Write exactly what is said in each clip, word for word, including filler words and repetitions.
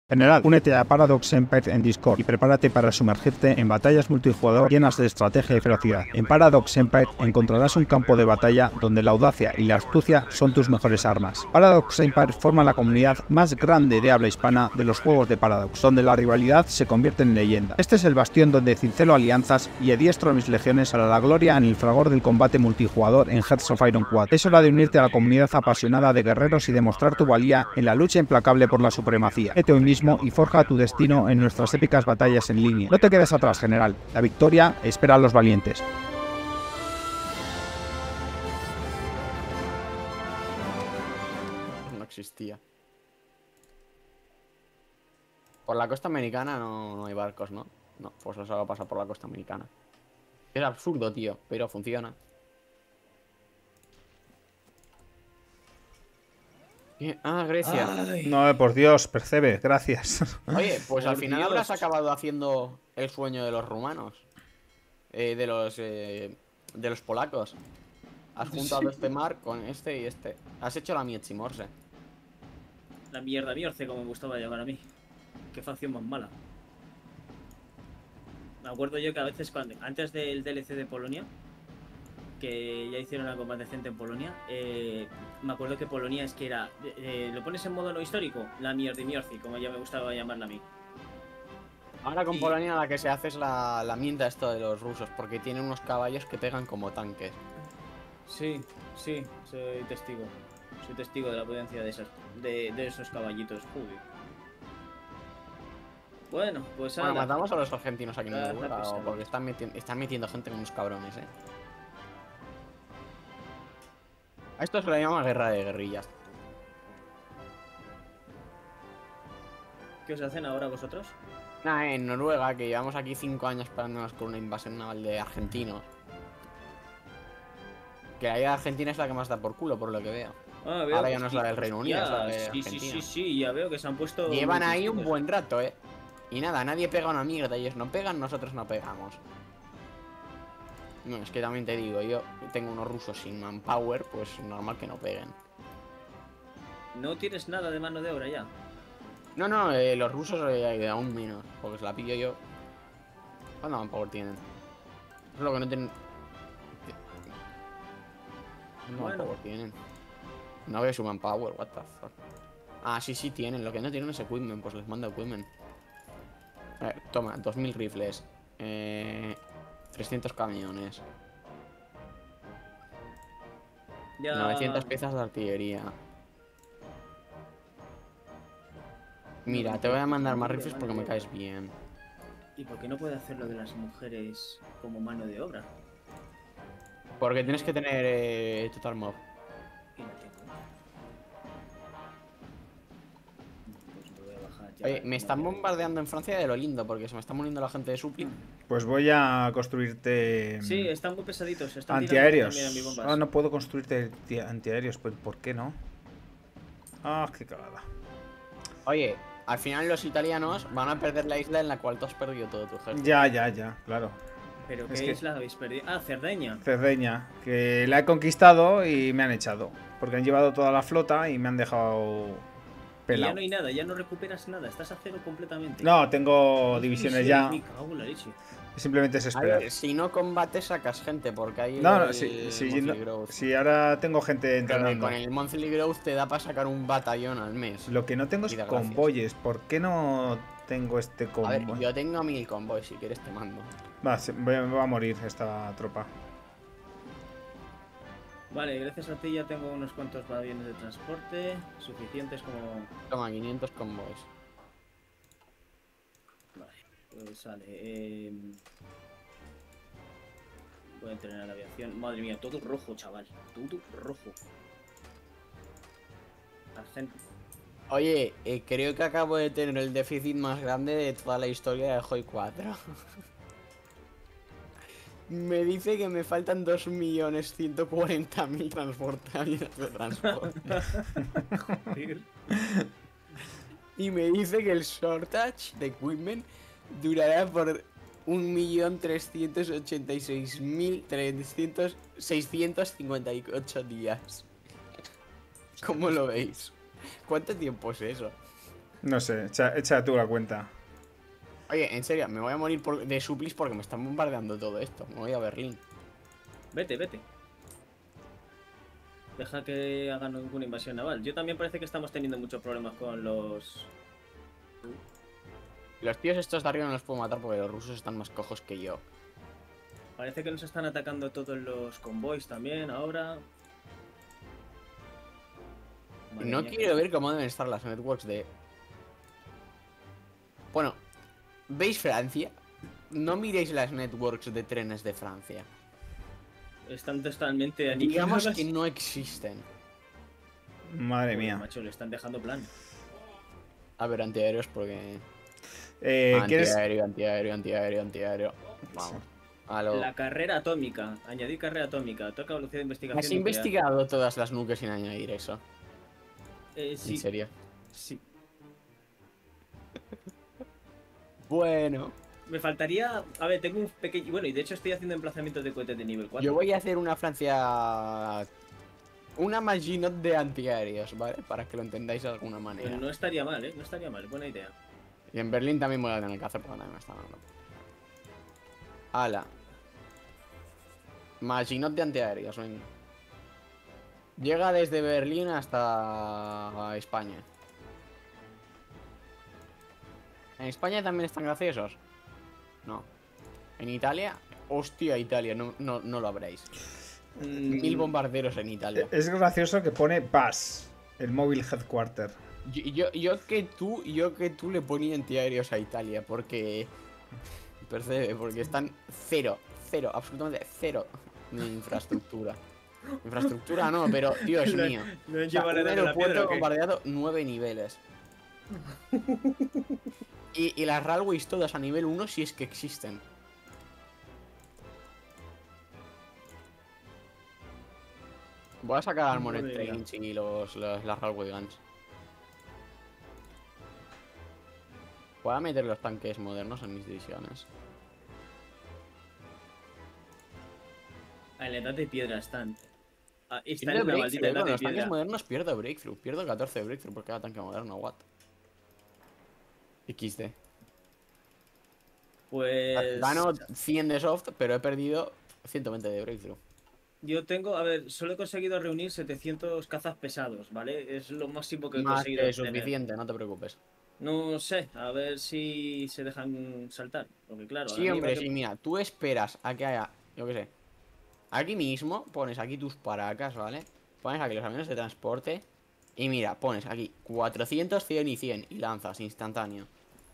General, únete a Paradox Empire en Discord y prepárate para sumergirte en batallas multijugador llenas de estrategia y ferocidad. En Paradox Empire encontrarás un campo de batalla donde la audacia y la astucia son tus mejores armas. Paradox Empire forma la comunidad más grande de habla hispana de los juegos de Paradox, donde la rivalidad se convierte en leyenda. Este es el bastión donde cincelo alianzas y adiestro a mis legiones para la gloria en el fragor del combate multijugador en Hearts of Iron cuatro. Es hora de unirte a la comunidad apasionada de guerreros y demostrar tu valía en la lucha implacable por la supremacía. Vete hoy mismo y forja tu destino en nuestras épicas batallas en línea. No te quedes atrás, general. La victoria espera a los valientes. No existía. Por la costa americana no, no hay barcos, ¿no? No, pues los hago pasar por la costa americana. Es absurdo, tío, pero funciona. ¿Qué? Ah, Grecia. Ay. No, por Dios, Percebe, gracias. Oye, pues Por al final Dios. habrás acabado haciendo el sueño de los rumanos. Eh, de los eh, de los polacos. Has juntado Sí. este mar con este y este. Has hecho la Miechimorse. La mierda miorce, como me gustaba llamar a mí. Qué facción más mala. Me acuerdo yo que a veces, cuando antes del D L C de Polonia, que ya hicieron la combate decente en Polonia, eh, me acuerdo que Polonia es que era, eh, lo pones en modo no histórico, la mierda miorci, como ya me gustaba llamarla a mí. Ahora con Y- Polonia la que se hace es la, la mienta esto de los rusos, porque tienen unos caballos que pegan como tanques. Sí, sí, soy testigo. Soy testigo de la potencia de, esas, de, de esos caballitos. Joder. Bueno, pues Bueno, ala. matamos a los argentinos aquí en Ah, Noruega, pesado. o porque están, meti están metiendo gente con unos cabrones, eh. A esto se le llama guerra de guerrillas. ¿Qué os hacen ahora vosotros? Nah, en Noruega, que llevamos aquí cinco años parándonos con una invasión naval de argentinos. Que ahí Argentina es la que más da por culo, por lo que veo. Ah, veo Ahora que ya no es sí. la del Reino Unido, es la de Ya, sí, sí, Argentina. sí, sí, ya veo que se han puesto. Llevan muy ahí un tristes. buen rato, eh. Y nada, nadie pega una mierda. Ellos no pegan, nosotros no pegamos. No, es que también te digo, yo tengo unos rusos sin manpower, pues normal que no peguen. No tienes nada de mano de obra ya. No, no, eh, los rusos eh, aún menos, porque se la pillo yo. ¿Cuánto manpower tienen? Eso es lo que no tienen. ¿Cuánto Bueno. manpower tienen? No veo su manpower, what the fuck. Ah, sí, sí tienen, lo que no tienen es equipment, pues les mando equipment. A ver, toma, dos mil rifles. Eh, trescientos camiones. Ya. novecientas piezas de artillería. Mira, te voy a mandar más rifles porque me caes bien. ¿Y por qué no puede hacer lo de las mujeres como mano de obra? Porque tienes que tener eh, Total Mob. Y no tengo. Pues lo voy a bajar ya. Oye, me están bombardeando en Francia de lo lindo porque se me está muriendo la gente de Supli. Pues voy a construirte Sí, están muy pesaditos. Están antiaéreos. tirando también a mis bombas. Ah, no puedo construirte anti- antiaéreos, pues ¿por qué no? Ah, qué cagada. Oye, al final los italianos van a perder la isla en la cual tú has perdido todo tu ejército. Ya, ya, ya, claro. ¿Pero Es qué que- isla habéis perdido? Ah, Cerdeña. Cerdeña, que la he conquistado y me han echado. Porque han llevado toda la flota y me han dejado Y ya pelado. no hay nada, ya no recuperas nada. Estás a cero completamente. No, tengo Ay, divisiones sí, ya. Me cago en la leche. Simplemente es A esperar. ver, si no combates sacas gente porque hay No, no, el si, si, monthly no- growth. si ahora tengo gente Donde entrenando. con el monthly growth te da para sacar un batallón al mes. Lo que no tengo es Y da gracias. convoyes. ¿Por qué no tengo este A ver, convoy? yo tengo mil convoys, si quieres te mando. Va, se- voy a- va a morir esta tropa. Vale, gracias a ti ya tengo unos cuantos aviones de transporte suficientes como... Toma, quinientos convoys. Vale, pues sale. Eh... Voy a entrenar la aviación. Madre mía, todo rojo, chaval. Todo rojo. Argent... Oye, eh, creo que acabo de tener el déficit más grande de toda la historia de Hoi cuatro. Me dice que me faltan dos millones ciento cuarenta mil transportadores de transporte. Y me dice que el shortage de equipment durará por un millón trescientos ochenta y seis mil seiscientos cincuenta y ocho días. ¿Cómo lo veis? ¿Cuánto tiempo es eso? No sé, echa, echa tú la cuenta. Oye, en serio, me voy a morir por, de suplis porque me están bombardeando todo esto. Me voy a Berlín. Vete, vete. Deja que hagan una invasión naval. Yo también parece que estamos teniendo muchos problemas con los... Los tíos estos de arriba no los puedo matar porque los rusos están más cojos que yo. Parece que nos están atacando todos los convoys también ahora. Madre No mía, quiero que- ver cómo deben estar las networks de... Bueno, ¿veis Francia? No miréis las networks de trenes de Francia. Están totalmente Digamos aniquiladas. que no existen. Madre Joder, mía. macho, le están dejando plan. A ver, antiaéreos porque... Eh, ¿quieres...? Antiaéreo, antiaéreo, antiaéreo, antiaéreo. Vamos. A lo... La carrera atómica. Añadir carrera atómica. Toca velocidad de investigación. ¿Has nuclear. investigado todas las nukes sin añadir eso? Eh, sí. ¿En serio? Sí. Bueno, Me faltaría... A ver, tengo un pequeño... Bueno, y de hecho estoy haciendo emplazamientos de cohetes de nivel cuatro. yo voy a hacer una Francia... Una Maginot de antiaéreos, ¿vale? Para que lo entendáis de alguna manera. Pero no estaría mal, ¿eh? No estaría mal. Buena idea. Y en Berlín también voy a tener que hacer porque también me está dando. Ala. Maginot de antiaéreos, venga. Llega desde Berlín hasta España. ¿En España también están graciosos? No. ¿En Italia? Hostia, Italia, no, no, no lo habréis. Mm, Mil bombarderos en Italia. Es gracioso que pone B A S, el móvil headquarter. Yo, yo, yo que tú, yo que tú le ponía antiaéreos a Italia, porque... Percebe, porque están cero, cero, absolutamente cero de infraestructura. Infraestructura no, pero Dios Lo- mío. lo han O sea, llevado un de la piedra, aeropuerto ¿o qué? bombardeado nueve niveles. Y, y las railways todas a nivel uno si es que existen. Voy a sacar Armored Madre mía. Trains y los, los- las Railway Guns. Voy a meter los tanques modernos en mis divisiones. En la edad de piedra están. Ah, está Pierdo en la breakthrough, maldita eh, edad con de los tanques piedra. modernos pierdo breakthrough. Pierdo catorce de breakthrough por cada tanque moderno, what? equis de. Pues. Gano cien de soft, pero he perdido ciento veinte de breakthrough. Yo tengo, a ver, solo he conseguido reunir setecientos cazas pesados, ¿vale? Es lo máximo que he Más conseguido que obtener. suficiente, no te preocupes. No sé, a ver si se dejan saltar. Porque claro, Sí, a mí hombre, va que- sí, mira, tú esperas a que haya, yo qué sé. Aquí mismo pones aquí tus paracas, ¿vale? Pones aquí los aviones de transporte. Y mira, pones aquí cuatrocientos, cien y cien. Y lanzas instantáneo.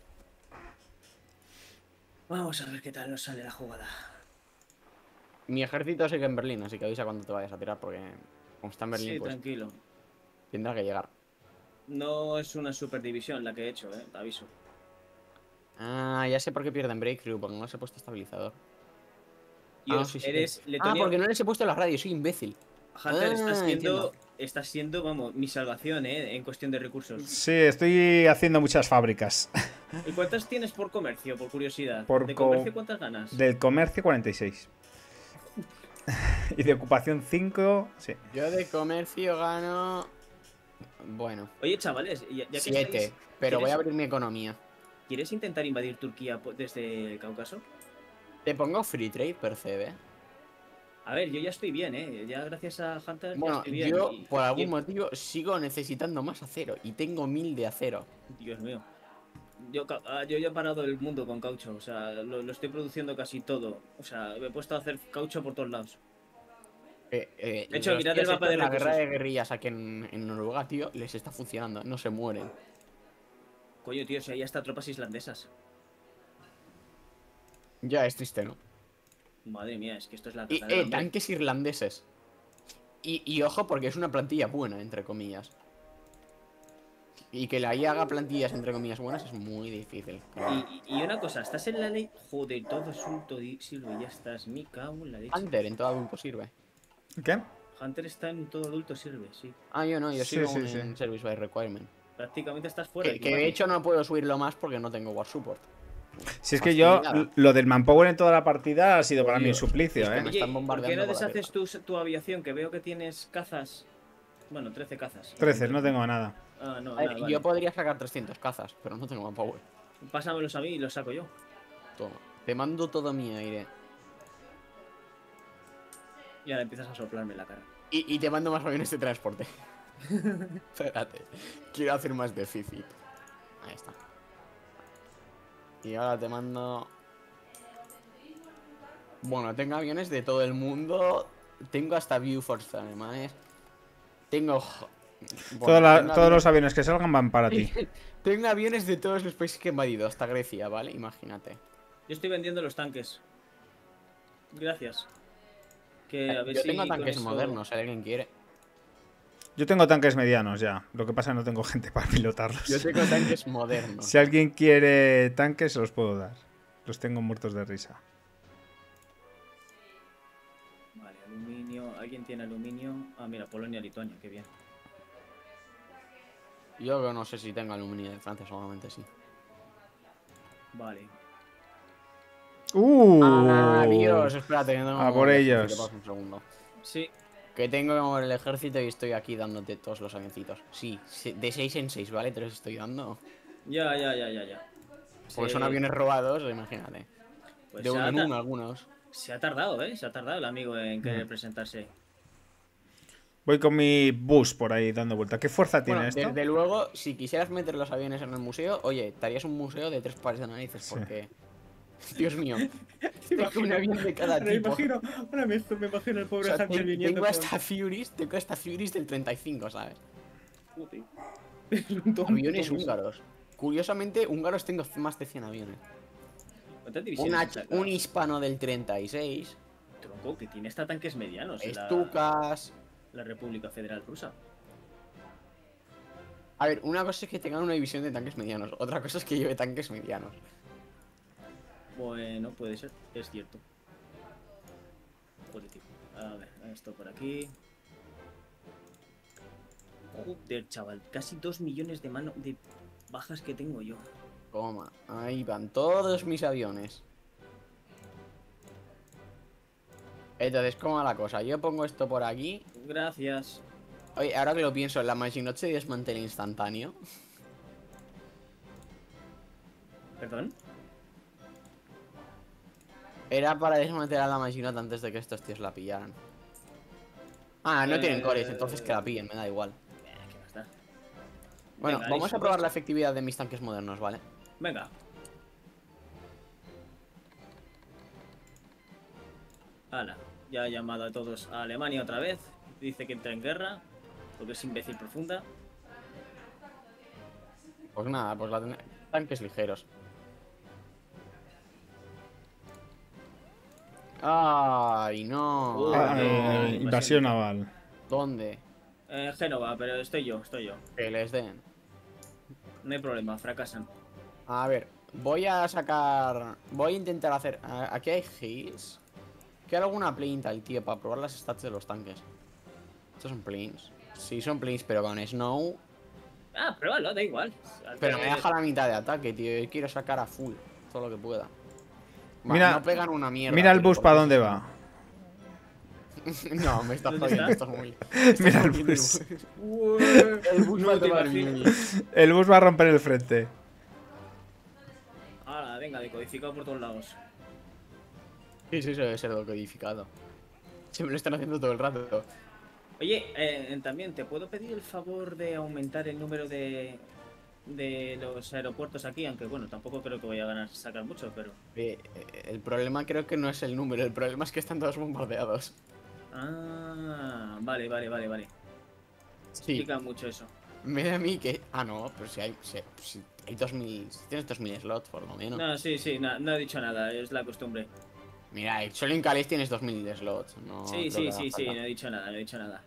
Vamos a ver qué tal nos sale la jugada. Mi ejército sigue en Berlín, así que avisa cuando te vayas a tirar, porque como está en Berlín, Sí, pues tranquilo. tendrá que llegar. No es una superdivisión la que he hecho, eh, te aviso. Ah, ya sé por qué pierden breakthrough, porque no les he puesto estabilizador. Dios, Ah, sí, sí. eres Ah, Letonia. porque no les he puesto las radios, soy imbécil. Hunter, Ah, estás siendo, entiendo. estás siendo, vamos, mi salvación, eh, en cuestión de recursos. Sí, estoy haciendo muchas fábricas. ¿Y cuántas tienes por comercio, por curiosidad? Por ¿De co- comercio cuántas ganas? Del comercio cuarenta y seis. Y de ocupación cinco. Sí. Yo de comercio gano... Bueno, Oye, chavales, ya, ya que siete. estáis, Pero voy a ¿quieres- abrir mi economía. ¿quieres intentar invadir Turquía po- desde el Cáucaso? Te pongo free trade, percebe. A ver, yo ya estoy bien, eh. Ya gracias a Hunter ya Bueno, estoy bien. yo y- por algún y- motivo sigo necesitando más acero. Y tengo mil de acero. Dios mío. Yo, ca- ah, yo ya he parado el mundo con caucho, o sea, lo, lo estoy produciendo casi todo. O sea, me he puesto a hacer caucho por todos lados. Eh, eh, De hecho, los mirad tíos el mapa estos, de La guerra recursos. de guerrillas aquí en, en Noruega, tío, les está funcionando. No se mueren. Coño, tío, si hay hasta tropas islandesas. Ya es triste, ¿no? Madre mía, es que esto es la Y, caza del eh, hambre. tanques irlandeses. Y, y ojo, porque es una plantilla buena, entre comillas. Y que la I A haga plantillas, entre comillas, buenas es muy difícil. Y, y- y una cosa, ¿estás en la ley? Joder, todo asunto di- sirve, ya estás. Mi cago en la leche. Hunter en todo adulto sirve. ¿Qué? Hunter está en todo adulto sirve, sí. Ah, yo no, yo Sí, sigo sí, en sí. Service by Requirement. Prácticamente estás fuera. Que, de que de combate. hecho no puedo subirlo más porque no tengo War Support. Si es que yo, Fastidiada. lo del manpower en toda la partida ha sido para mí un Dios, suplicio, es que ¿eh? me Oye, están ¿por qué bombardeando no por la deshaces tu, tu aviación? Que veo que tienes cazas. Bueno, trece cazas. trece, no tengo nada. Ah, no, A ver, nada, yo vale. podría sacar trescientos cazas, pero no tengo manpower. Pásamelos a mí y los saco yo. Toma. Te mando todo mi aire. Y ahora empiezas a soplarme la cara. Y, y te mando más aviones de transporte. Espérate. Quiero hacer más déficit. Ahí está. Y ahora te mando... Bueno, tengo aviones de todo el mundo. Tengo hasta Viewforce alemanes. Tengo... Bueno, Toda la- tengo todos los aviones... aviones que salgan van para ti. Tengo aviones de todos los países que he invadido, hasta Grecia, ¿vale? Imagínate. Yo estoy vendiendo los tanques. Gracias. Que a ver Yo si tengo con tanques eso- modernos, si alguien quiere. Yo tengo tanques medianos ya. Lo que pasa es que no tengo gente para pilotarlos. Yo tengo tanques modernos. Si alguien quiere tanques, se los puedo dar. Los tengo muertos de risa. Vale, aluminio. ¿Alguien tiene aluminio? Ah, mira, Polonia, Lituania, qué bien. Yo no sé si tengo aluminio de Francia, solamente sí. Vale. ¡Uh! Ah, Dios, espérate, que no tengo A que por mover el ellos. ejército, pausa un segundo. Sí. Que tengo que mover el ejército y estoy aquí dándote todos los avioncitos. Sí, se- de seis en seis, ¿vale? Te los estoy dando. Ya, ya, ya, ya, ya. Porque Se- son aviones robados, imagínate. pues de se uno ha en ta- uno, algunos. Se ha tardado, ¿eh? Se ha tardado el amigo en querer Mm. presentarse. Voy con mi bus por ahí dando vuelta. ¿Qué fuerza tiene Bueno, esto? desde luego, si quisieras meter los aviones en el museo, oye, te harías un museo de tres pares de narices, Sí. porque... Dios mío. Tengo un avión de cada tipo. ahora me, me imagino el O pobre sea, ten- tengo hasta Furies, tengo hasta Furies del treinta y cinco, ¿sabes? Aviones húngaros. Curiosamente, húngaros tengo más de cien aviones. ¿Cuántas Un, divisiones H- sacas? un hispano del treinta y seis. Tronco, que tiene hasta tanques medianos en la, Stukas. la República Federal Rusa. A ver, una cosa es que tengan una división de tanques medianos, otra cosa es que lleve tanques medianos. Bueno, puede ser, es cierto. Positivo. A ver, esto por aquí. Joder, chaval, casi dos millones de mano de bajas que tengo yo. Toma, ahí van todos mis aviones. Entonces, ¿cómo va la cosa? Yo pongo esto por aquí. Gracias. Oye, ahora que lo pienso, la Maginote se desmantela instantáneo. ¿Perdón? Era para desmantelar la Maginote antes de que estos tíos la pillaran. Ah, no tienen Eh, cores, entonces que la pillen, me da igual. Eh, ¿Qué más da? Bueno, Venga, vamos ahí a probar subes. la efectividad de mis tanques modernos, ¿vale? Venga. Hala, ya ha llamado a todos a Alemania otra vez. Dice que entra en guerra, porque es imbécil profunda. Pues nada, pues la ten- tanques ligeros. Ay, no. Uy, Ah, no, eh, invasión. invasión naval. ¿Dónde? Eh, Génova, pero estoy yo, estoy yo. Que les den. No hay problema, fracasan. A ver, voy a sacar... Voy a intentar hacer... a- Aquí hay heals. Quiero alguna plane tal, tío, para probar las stats de los tanques. Estos son planes. Sí, son planes, pero con snow. Ah, pruébalo, da igual. Pero me deja la mitad de ataque, tío. Yo quiero sacar a full. Todo lo que pueda. Va, Mira- no pegan una mierda. Mira el pero bus por para eso- dónde va. No, me estás ¿Dónde jodiendo, está? esto es muy... Mira el jodiendo el bus. El bus No va a te tomar imaginas. mil. El bus va a romper el frente. Ahora, venga, decodificado por todos lados. Sí, sí, eso debe ser decodificado. Se me lo están haciendo todo el rato. Oye, eh, también, ¿te puedo pedir el favor de aumentar el número de, de los aeropuertos aquí? Aunque bueno, tampoco creo que voy a ganar sacar mucho, pero... Eh, eh, el problema creo que no es el número, el problema es que están todos bombardeados. Ah, vale, vale, vale, vale. Sí, Explica mucho eso. me da a mí que... Ah, no, pero si hay... Si, si hay dos mil... Si tienes dos mil slots, por lo menos. No, sí, sí, no, no he dicho nada, es la costumbre. Mira, solo en Calais tienes dos mil slots. No Sí, creo sí, que haga sí, sí, falta. no he dicho nada, no he dicho nada.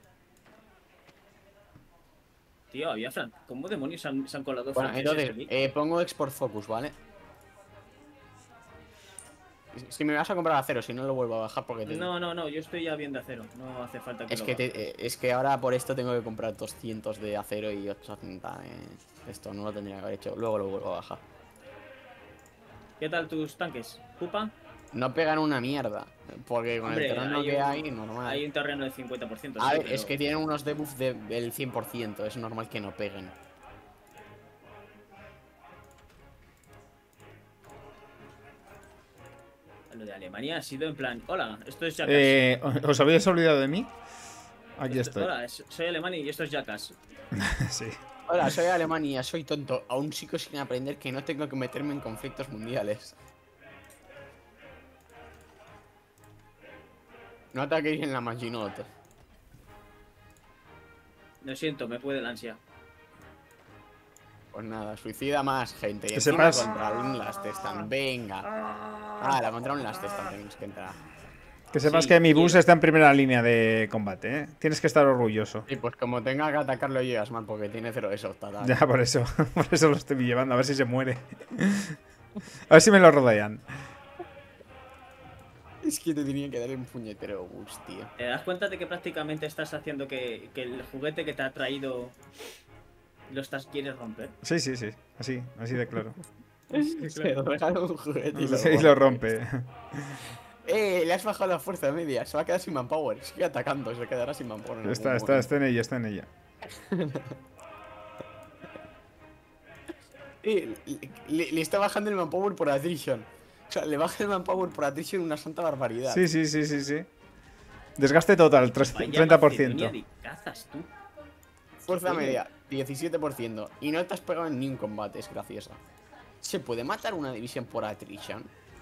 Tío, había Fran... ¿Cómo demonios se han, se han colado Bueno, franceses entonces, aquí? eh, pongo Export Focus, ¿vale? Si me vas a comprar acero, si no lo vuelvo a bajar porque te... No, no, no, yo estoy ya bien de acero. No hace falta que Es lo que, baje. te- eh, es que ahora por esto tengo que comprar doscientos de acero y ochocientos de esto. No lo tendría que haber hecho. Luego lo vuelvo a bajar. ¿Qué tal tus tanques? ¿Pupa? No pegan una mierda. Porque con Hombre, el terreno hay que un- hay, normal. Hay un terreno del cincuenta por ciento. A sí, ver, es pero- que tienen unos debuffs de- del cien por ciento. Es normal que no peguen. Lo de Alemania ha sido en plan, hola, esto es Jackass. Eh, ¿Os habéis olvidado de mí? Aquí Esto- estoy. Hola, es- soy alemán y esto es Jackass. Sí. Hola, soy Alemania, soy tonto. Aún sigo sin aprender que no tengo que meterme en conflictos mundiales. No ataquéis en la Maginot. Lo siento, me puede la ansia. Pues nada, suicida más gente. Y Que encima sepas- contra un Lastestan. Venga. Ah, la contra un Lastestan tenéis que entrar. Que sepas Sí, que mi bus quiero. está en primera línea de combate, ¿eh? Tienes que estar orgulloso. Y pues como tenga que atacarlo llegas mal porque tiene cero de esos total. Ya, por eso. Por eso lo estoy llevando. A ver si se muere. A ver si me lo rodean. Es que te tenía que dar un puñetero bus, tío. ¿Te das cuenta de que prácticamente estás haciendo que, que el juguete que te ha traído lo estás quieres romper? Sí, sí, sí. Así, así de claro. Se regala un juguete y lo Sí, lo rompe. Eh, le has bajado la fuerza media. Se va a quedar sin manpower. Sigue atacando, se quedará sin manpower. en Está, algún está, momento. está en ella, está en ella. Eh, le, le- le está bajando el manpower por attrition. O sea, le baja el manpower por attrition una santa barbaridad. Sí, sí, sí, sí, sí. Desgaste total, tres- Vaya treinta por macedonia ciento. de cazas, tú. Fuerza Oye. media, diecisiete por ciento. Y no te has pegado en ni un combate, es graciosa. ¿Se puede matar una división por attrition?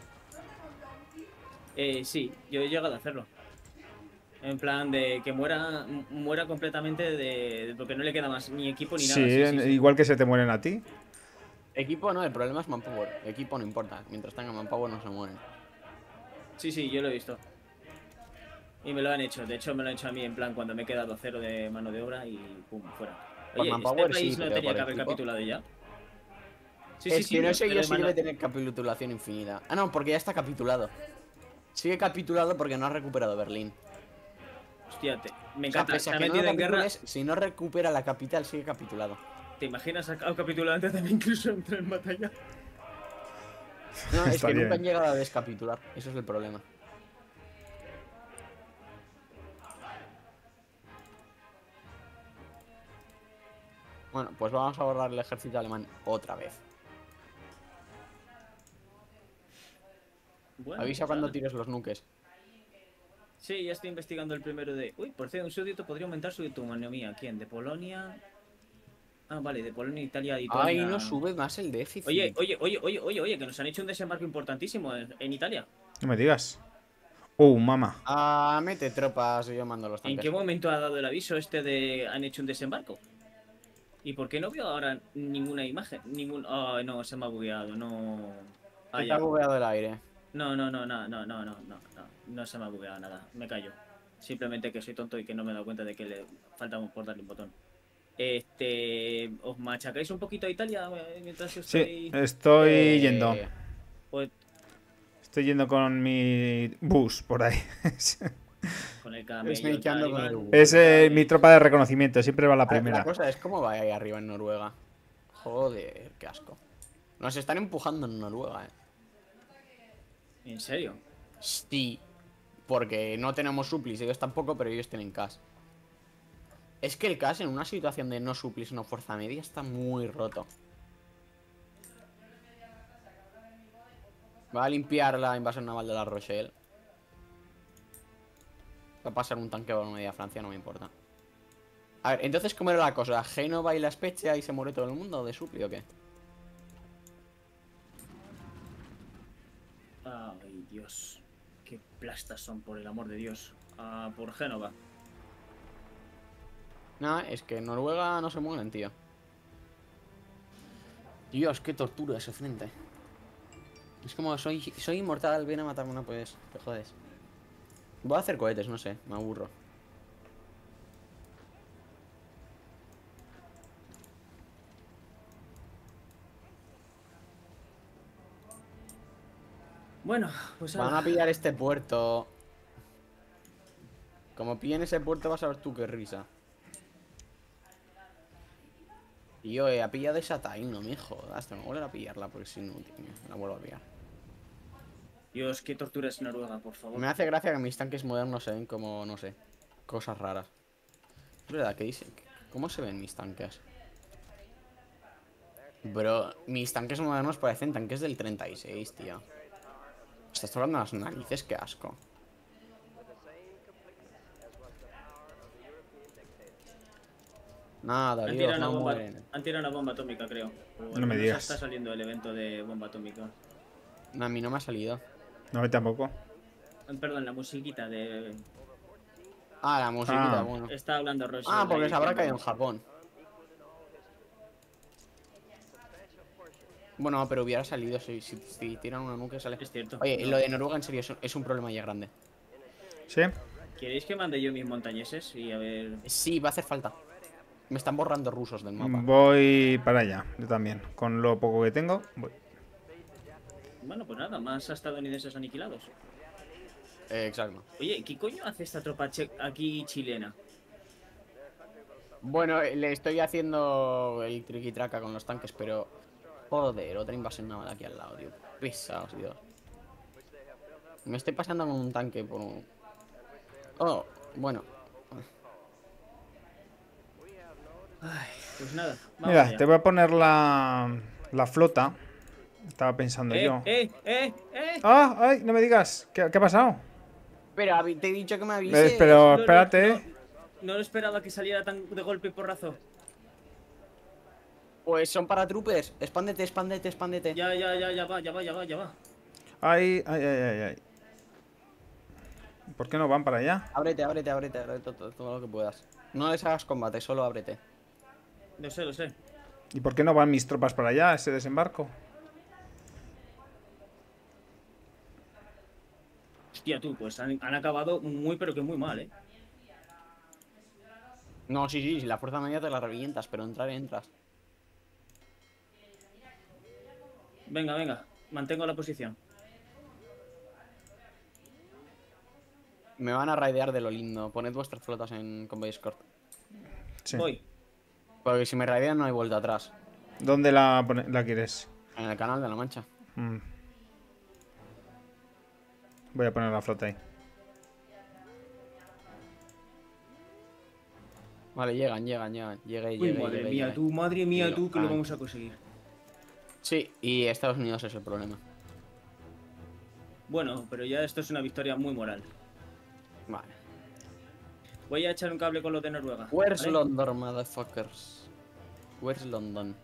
Eh, sí, yo he llegado a hacerlo. En plan de que muera mu- muera completamente de, de- porque no le queda más ni equipo ni nada. Sí, Sí, sí, sí. igual que se te mueren a ti. Equipo no, el problema es manpower. Equipo no importa. Mientras tenga manpower no se mueren. Sí, sí, yo lo he visto. Y me lo han hecho. De hecho, me lo han hecho a mí en plan cuando me he quedado cero de mano de obra y pum, fuera. Por Oye, manpower ¿este país sí, no pero tenía por que haber equipo. capitulado ya? Sí, es que no sé pero yo de si mano- debe tener capitulación infinita. Ah, no, porque ya está capitulado. Sigue capitulado porque no ha recuperado Berlín. Hostia, te- me O sea, encanta. pese Se a ha que no metido lo en guerra. capitules, si no recupera la capital, sigue capitulado. ¿Te imaginas a un capítulo antes de que incluso entre en batalla? No, es Está que bien. nunca han llegado a descapitular. Eso es el problema. Bueno, pues vamos a borrar el ejército alemán otra vez. Bueno, Avisa pues cuando nada. tires los nuques. Sí, ya estoy investigando el primero de. Uy, por cierto, un súbdito podría aumentar su autonomía. ¿Quién? ¿De Polonia? Ah, vale, de Polonia, Italia, Lituania. Ay, no sube más el déficit. Oye, oye, oye, oye, oye, oye, que nos han hecho un desembarco importantísimo en, en Italia. No me digas. Uh, mamá. Ah, mete tropas y yo mando los ¿En tanques. qué momento ha dado el aviso este de han hecho un desembarco? ¿Y por qué no veo ahora ninguna imagen? Ningún. Oh, no, se me ha bugueado, no. Ah, Se te ya. ha bugueado el aire. No, no, no, no, no, no, no, no, no, no se me ha bugueado nada, me callo. Simplemente que soy tonto y que no me he dado cuenta de que le falta por darle un botón. Este, ¿os machacáis un poquito a Italia eh, mientras yo Sí, estoy? estoy Eh, yendo. Pues, Estoy yendo con mi bus por ahí. con el camello. Snakeando con talibán. el bus. Es eh, mi tropa de reconocimiento, siempre va la A ver, primera. La cosa es cómo va ahí arriba en Noruega. Joder, qué asco. Nos están empujando en Noruega, eh. ¿En serio? Sí. Porque no tenemos suplis, ellos tampoco, pero ellos tienen cash. Es que el cash en una situación de no suplis, no fuerza media, está muy roto. Va a limpiar la invasión naval de la Rochelle. Va a pasar un tanque por media Francia, no me importa. A ver, entonces, ¿cómo era la cosa? ¿Génova y la Spezia y se muere todo el mundo de supli o qué? Ay, Dios. Qué plastas son, por el amor de Dios. Ah, por Génova. No, es que en Noruega no se mueren, tío. Dios, qué tortura ese frente. Es como, soy, soy inmortal, ven a matarme, no puedes, te jodes. Voy a hacer cohetes, no sé, me aburro. Bueno, pues Van ala. a pillar este puerto. Como pillen ese puerto vas a ver tú qué risa. Tío, eh, ha pillado esa Tain, no me jodas, tengo que volver a pillarla porque es inútil, la vuelvo a pillar. Dios, qué tortura es Noruega, por favor. Me hace gracia que mis tanques modernos se ven como, no sé, cosas raras. Es verdad, ¿qué dicen? ¿Cómo se ven mis tanques? Bro, mis tanques modernos parecen tanques del treinta y seis, tío. O estás tocando las narices, qué asco. Nada, Han Dios, tirado, una no bomba, mueren. han tirado una bomba atómica, creo. O No me al menos digas. Está saliendo el evento de bomba atómica. No, a mí no me ha salido. No, a mí tampoco. Eh, Perdón, la musiquita de. Ah, la musiquita, Ah. bueno. Está hablando Roche. Ah, porque ahí se habrá diciendo- caído en Japón. Bueno, pero hubiera salido si, si, si tiran una nuke sale. Es cierto. Oye, No. lo de Noruega en serio es un, es un problema ya grande. ¿Sí? ¿Queréis que mande yo mis montañeses? Y a ver. Sí, va a hacer falta. Me están borrando rusos del mapa. Voy para allá, yo también. Con lo poco que tengo, voy. Bueno, pues nada, más estadounidenses aniquilados. Eh, exacto. Oye, ¿qué coño hace esta tropa che- aquí chilena? Bueno, eh, le estoy haciendo el triqui-traca con los tanques, pero... Joder, otra invasión naval aquí al lado, tío. Pesados, Dios. Me estoy pasando con un tanque por un... Oh, bueno. Ay, pues nada. Vamos Mira, allá. te voy a poner la, la flota. Estaba pensando Eh, yo. eh, eh, eh. ¡Ah! ¡Ay! No me digas. ¿Qué, qué ha pasado? Pero avi- te he dicho que me Eh, avises. pero No, no, espérate. No, no esperaba que saliera tan de golpe y porrazo. Pues son paratroopers. Expándete, expándete, expándete. Ya, ya, ya, ya va, ya va, ya va, ya va. Ay, ay, ay, ay, ay. ¿Por qué no van para allá? Ábrete, ábrete, ábrete, ábrete todo, todo, todo lo que puedas. No les hagas combate, solo ábrete. Lo sé, lo sé. ¿Y por qué no van mis tropas para allá, ese desembarco? Hostia, tú, pues han, han acabado muy, pero que muy mal, ¿eh? No, sí, sí, si la fuerza media te la revientas, pero entrar entras. Venga, venga, mantengo la posición. Me van a raidear de lo lindo. Poned vuestras flotas en Convoy Escort. Sí. Voy. Porque si me raidean no hay vuelta atrás. ¿Dónde la, pone- la quieres? En el canal de la Mancha. Mm. Voy a poner la flota ahí. Vale, llegan, llegan, llegan. Llegué, Uy, llegué, madre llegué, mía, llegué. tú, madre mía, Digo, tú, que lo ah. vamos a conseguir. Sí, y Estados Unidos es el problema. Bueno, pero ya esto es una victoria muy moral. Vale. Voy a echar un cable con los de Noruega. Where's ¿vale? London, motherfuckers? Where's London?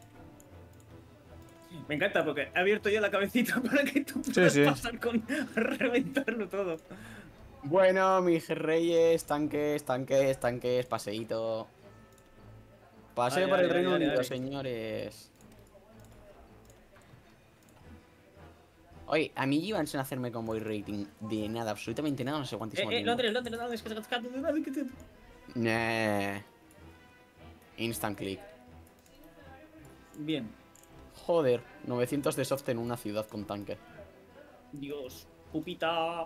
Me encanta porque he abierto yo la cabecita para que tú puedas sí. pasar con reventarlo todo. Bueno, mis reyes, tanques, tanques, tanques, paseíto. Paseo Dale, por el dale, Reino dale, Unido, dale. señores. Oye, a mí iban sin hacerme convoy rating de nada, absolutamente nada, no sé Eh, cuántísimo eh, tiempo. Londres, Londres, Londres, que se Londres, que te... Nah. Instant click. Bien. Joder, novecientos de soft en una ciudad con tanque. Dios, pupita.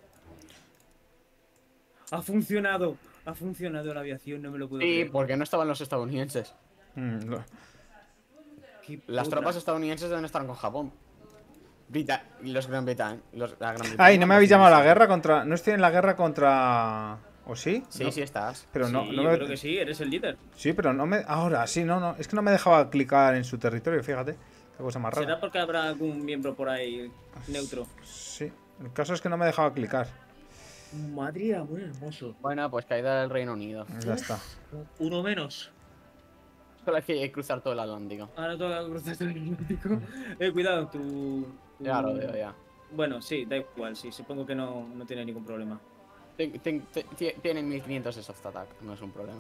Ha funcionado. Ha funcionado la aviación, no me lo puedo Sí, creer. porque no estaban los estadounidenses. Mm, lo- Qué Las puta. tropas estadounidenses deben estar con Japón. Brita y los Gran Bretaña. Los, la Gran Bretaña Ay, no me habéis los llamado a la ingleses. guerra contra... No estoy en la guerra contra... ¿O sí? Sí, No. sí estás. Pero no, Sí, no yo me... creo que sí, eres el líder. Sí, pero no me... Ahora, sí, no, no. Es que no me dejaba clicar en su territorio, fíjate. Qué cosa más ¿Será rara. porque habrá algún miembro por ahí neutro? Sí. El caso es que no me dejaba clicar. Madre amor hermoso. Bueno, pues caída del Reino Unido. Ya está. Uno menos. Solo hay que cruzar todo el Atlántico. Ahora toca cruzar el Atlántico. Eh, cuidado, tu... tu- Ya lo veo, ya. Bueno, sí, da igual, sí, supongo que no, no tiene ningún problema. Ten- ten- te- tie- Tienen mil quinientos de soft attack, no es un problema.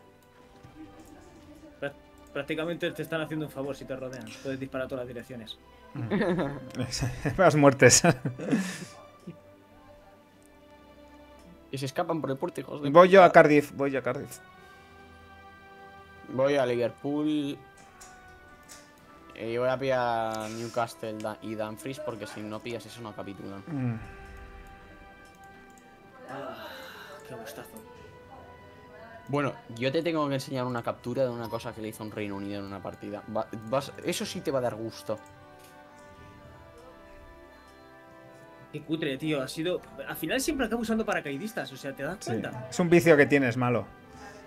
Prá- Prácticamente te están haciendo un favor si te rodean. Puedes disparar a todas las direcciones. Las muertes. Y se escapan por el puerto, hijos de Voy yo puta. a Cardiff. Voy yo a Cardiff. Voy a Liverpool. Y voy a pillar Newcastle da- y Dumfries porque si no pillas eso no capitulan. Mm. Ah, qué gustazo. Bueno, yo te tengo que enseñar una captura de una cosa que le hizo un Reino Unido en una partida. Va- vas- eso sí te va a dar gusto. Qué cutre, tío. Ha sido. Al final siempre acabo usando paracaidistas, o sea, ¿te das Sí. cuenta? Es un vicio que tienes, malo.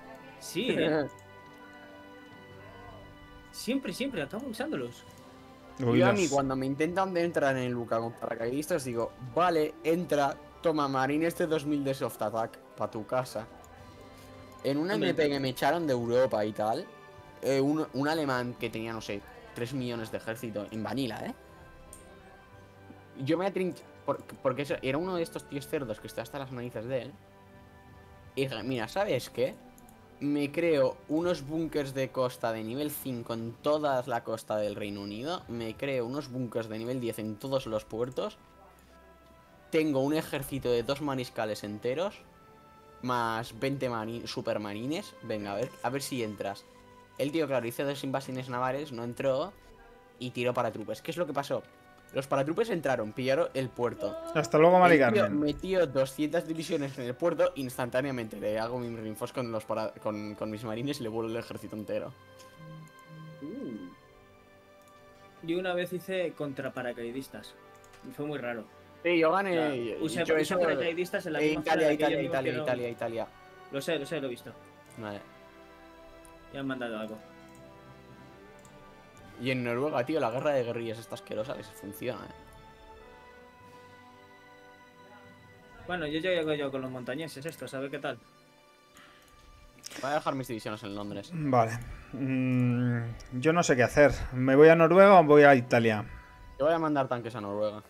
Sí, ¿eh? Siempre, siempre acabo usándolos. Yo a mí cuando me intentan de entrar en el Luca con paracaidistas digo, vale, entra, toma marines de dos mil de soft attack para tu casa. En una M P que me echaron de Europa y tal, eh, un, un alemán que tenía, no sé, tres millones de ejército en vanilla, ¿eh? Yo me atrinché, por, porque eso, era uno de estos tíos cerdos que está hasta las narices de él. Y dije, mira, ¿sabes qué? Me creo unos búnkers de costa de nivel cinco en toda la costa del Reino Unido. Me creo unos búnkers de nivel diez en todos los puertos. Tengo un ejército de dos mariscales enteros. Más veinte supermarines. Venga, a ver, a ver si entras. El tío, claro, hizo dos invasiones navales, no entró. Y tiró paratrupes. ¿Qué es lo que pasó? Los paratrupes entraron, pillaron el puerto. Hasta luego, Mari El tío Carmen. metió doscientas divisiones en el puerto. Instantáneamente le hago mi reinforce con, los para con, con mis marines y le vuelo el ejército entero. Uh. Yo una vez hice contra paracaidistas. Y fue muy raro. Sí, yo gané. Ya, y- usé, yo usé eso- paracaidistas en la eh, misma Italia, zona que Italia, ellos mismos Italia, hicieron- Italia, Italia. Lo sé, lo sé, lo he visto. Vale. Ya han mandado algo. Y en Noruega, tío, la guerra de guerrillas está asquerosa, que se funciona, eh. Bueno, yo llego yo con los montañeses, esto, ¿sabe qué tal? Voy a dejar mis divisiones en Londres. Vale. Mm, yo no sé qué hacer. ¿Me voy a Noruega o voy a Italia? Yo voy a mandar tanques a Noruega.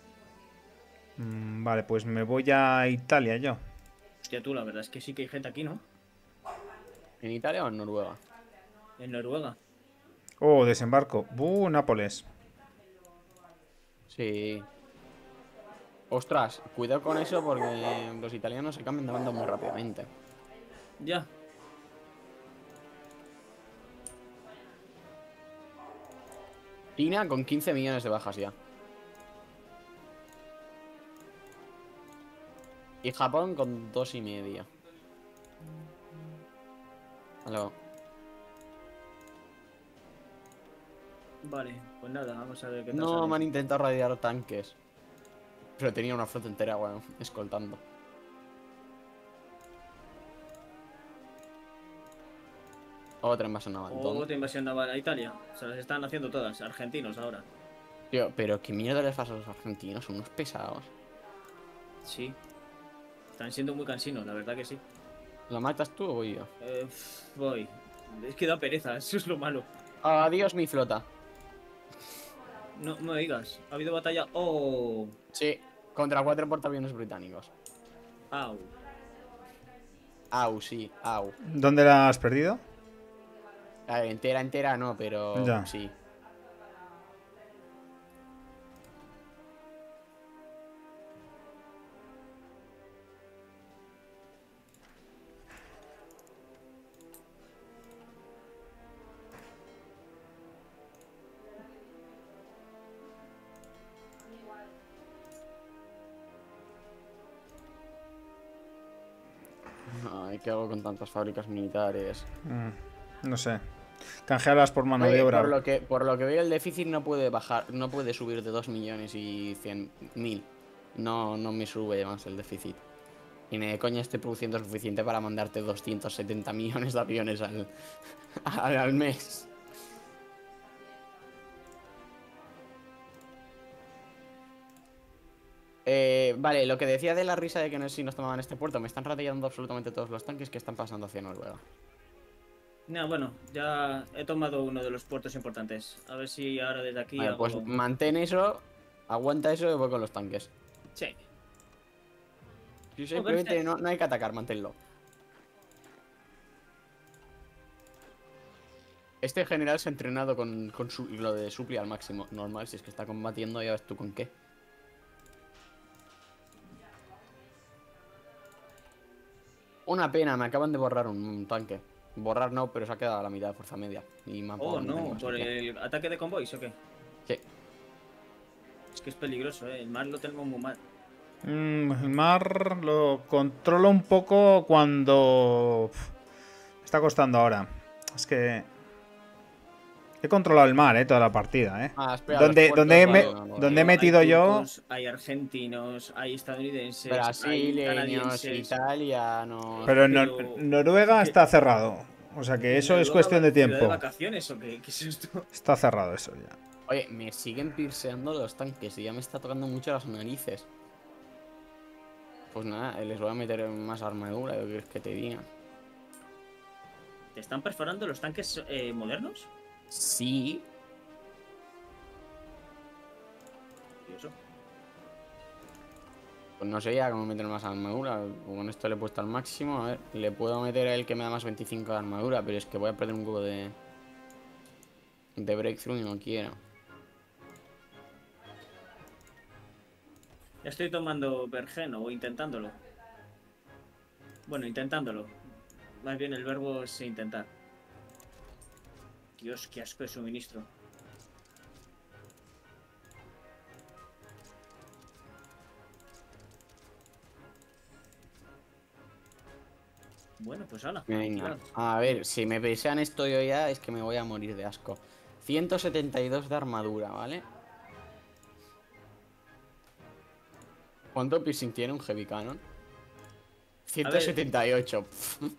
Mm, vale, pues me voy a Italia yo. Hostia, tú, la verdad es que sí que hay gente aquí, ¿no? ¿En Italia o en Noruega? En Noruega. Oh, desembarco. Buh, Nápoles. Sí. Ostras, cuidado con eso porque los italianos se cambian de bando muy rápidamente. Ya. China con quince millones de bajas ya. Y Japón con dos y media. Aló. Vale, pues nada, vamos a ver qué tal. No, sale. me han intentado radiar tanques. Pero tenía una flota entera, bueno, escoltando. Otra invasión naval. ¿dónde? Otra invasión naval a Italia. Se las están haciendo todas, argentinos ahora. Tío, pero qué mierda les pasa a los argentinos, son unos pesados. Sí. Están siendo muy cansinos, la verdad que sí. ¿Lo matas tú o voy yo? Eh, pff, voy. Es que da pereza, eso es lo malo. Adiós mi flota. No, no me digas, ha habido batalla. Oh, Sí, contra cuatro portaaviones británicos. au. Au, sí, au. ¿Dónde la has perdido? A ver, entera, entera no, pero Ya. sí. Ay, ¿qué hago con tantas fábricas militares? Mm, no sé. Canjealas por mano de Oye, obra. por lo que por lo que veo el déficit no puede bajar, no puede subir de dos millones y cien mil. No, no me sube más el déficit. Y ni de coña estoy produciendo suficiente para mandarte doscientos setenta millones de aviones al, al, al mes. Eh, vale, lo que decía de la risa de que no sé si nos tomaban este puerto, me están ratillando absolutamente todos los tanques que están pasando hacia Noruega. No, bueno, ya he tomado uno de los puertos importantes. A ver si ahora desde aquí Vale, hago... pues mantén eso, aguanta eso y voy con los tanques. Sí. Si simplemente no, no hay que atacar, manténlo. Este general se ha entrenado con, con su, lo de supli al máximo. Normal, si es que está combatiendo, ya ves tú con qué. Una pena, me acaban de borrar un, un tanque. Borrar no, pero se ha quedado a la mitad de fuerza media. Y me han Oh, borrado un no, tanque, por así que- el ataque de convoys o qué. Sí. Es que es peligroso, ¿eh? El mar lo tenemos muy mal. Mm, el mar lo controlo un poco cuando... Uf, me está costando ahora. Es que... He controlado el mar, eh, toda la partida, eh. Ah, espera, ¿Dónde, los puertos, dónde, vale, me- no, no, dónde he Hay metido yo? turcos, hay argentinos, hay estadounidenses, hay Brasileños, canadienses. italianos. Pero en Nor- pero- Noruega ¿Qué? está cerrado. O sea que eso es ¿Noruega cuestión de ciudad tiempo. de vacaciones o qué? ¿Qué es esto? Está cerrado eso ya. Oye, me siguen pierceando los tanques y ya me está tocando mucho las narices. Pues nada, les voy a meter más armadura, ¿qué quieres que te diga? ¿Te están perforando los tanques eh, modernos? Sí. Curioso. Pues no sé ya cómo meter más armadura. Con esto le he puesto al máximo. A ver, le puedo meter el que me da más veinticinco de armadura, pero es que voy a perder un poco de... De breakthrough y no quiero. Estoy tomando Vergeno o intentándolo. Bueno, intentándolo. Más bien el verbo es intentar. Dios, qué asco de suministro. Bueno, pues hala. Venga, a ver, si me pesean esto yo ya, es que me voy a morir de asco. ciento setenta y dos de armadura, ¿vale? ¿Cuánto piercing tiene un Heavy Cannon? ciento setenta y ocho. O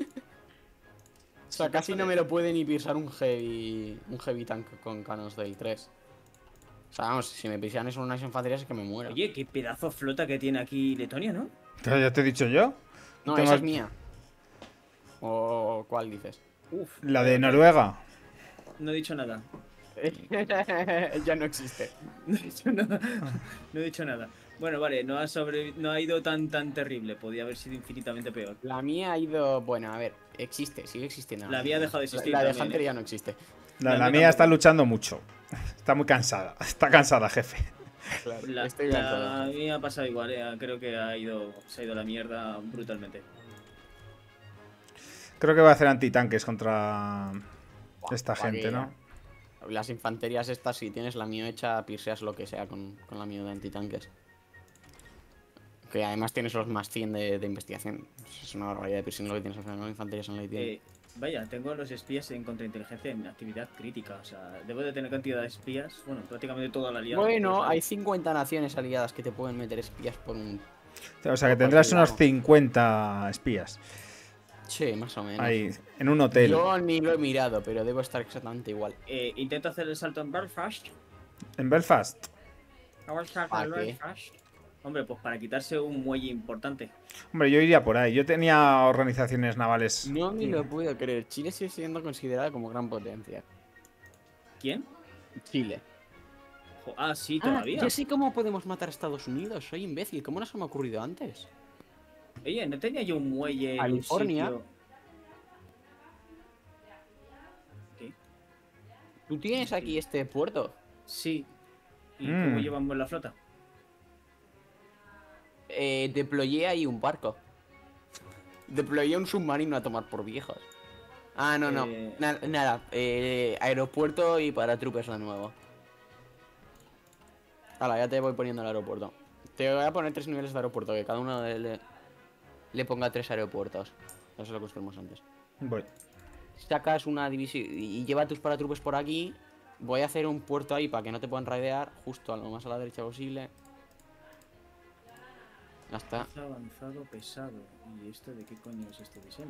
sea, casi no me lo puede ni pisar un Heavy, un heavy Tank con Canons del tres. O sea, vamos, si me pisan eso unas infanterías es que me muero. Oye, qué pedazo de flota que tiene aquí Letonia, ¿no? ¿Ya te he dicho yo? No, Tengo- esa es mía. ¿O cuál dices? Uf. La de Noruega. No he dicho nada. Ya no existe. No he dicho nada. No he dicho nada. Bueno, vale, no ha sobre... no ha ido tan tan terrible. Podía haber sido infinitamente peor. La mía ha ido... Bueno, a ver, existe, sigue existiendo. La había dejado de existir La, la de también, Hunter ¿eh? ya no existe. La, La la mía mía está tampoco. luchando mucho. Está muy cansada. Está cansada, jefe. Claro, La, estoy la cansado. mía ha pasado igual, eh. Creo que ha ido, se ha ido a la mierda brutalmente. Creo que va a hacer antitanques contra esta Buah, gente, que- ¿no? Las infanterías estas, si tienes la mío hecha, pirseas lo que sea con, con la mío de antitanques. Que además tienes los más cien de, de investigación. Es una barbaridad de piercing lo que tienes al final, ¿no? Infanterías en la tienda. Eh, vaya, tengo los espías en contrainteligencia en actividad crítica. O sea, debo de tener cantidad de espías. Bueno, prácticamente toda la alianza. Bueno, hay cincuenta naciones aliadas que te pueden meter espías por un... O sea que por tendrás cualquier unos lado. cincuenta espías. Sí, más o menos. Ahí, en un hotel. Yo ni lo he mirado, pero debo estar exactamente igual. Eh, intento hacer el salto en Belfast. En Belfast. Hago el salto ¿Para en qué? Belfast. Hombre, pues para quitarse un muelle importante. Hombre, yo iría por ahí. Yo tenía organizaciones navales. No me lo puedo creer. Chile sigue siendo considerada como gran potencia. ¿Quién? Chile. Jo- ah, sí, Ah, todavía. yo sé cómo podemos matar a Estados Unidos. Soy imbécil. ¿Cómo no se me ha ocurrido antes? Oye, ¿no tenía yo un muelle en un California. sitio? ¿Qué? ¿Tú tienes aquí este puerto? Sí. ¿Y Mm. cómo llevamos la flota? Eh, deployé ahí un barco. Deployé un submarino a tomar por viejos. Ah, no, no. Eh. Na- nada. Eh, aeropuerto y paratroopers de nuevo. Hala, ya te voy poniendo el aeropuerto. Te voy a poner tres niveles de aeropuerto, que cada uno le, le ponga tres aeropuertos. Eso lo construimos antes. Voy. Sacas una división y lleva tus paratroopers por aquí. Voy a hacer un puerto ahí para que no te puedan raidear, justo a lo más a la derecha posible. Ya está. Fuerza avanzado pesado. ¿Y esto de qué coño es este diseño?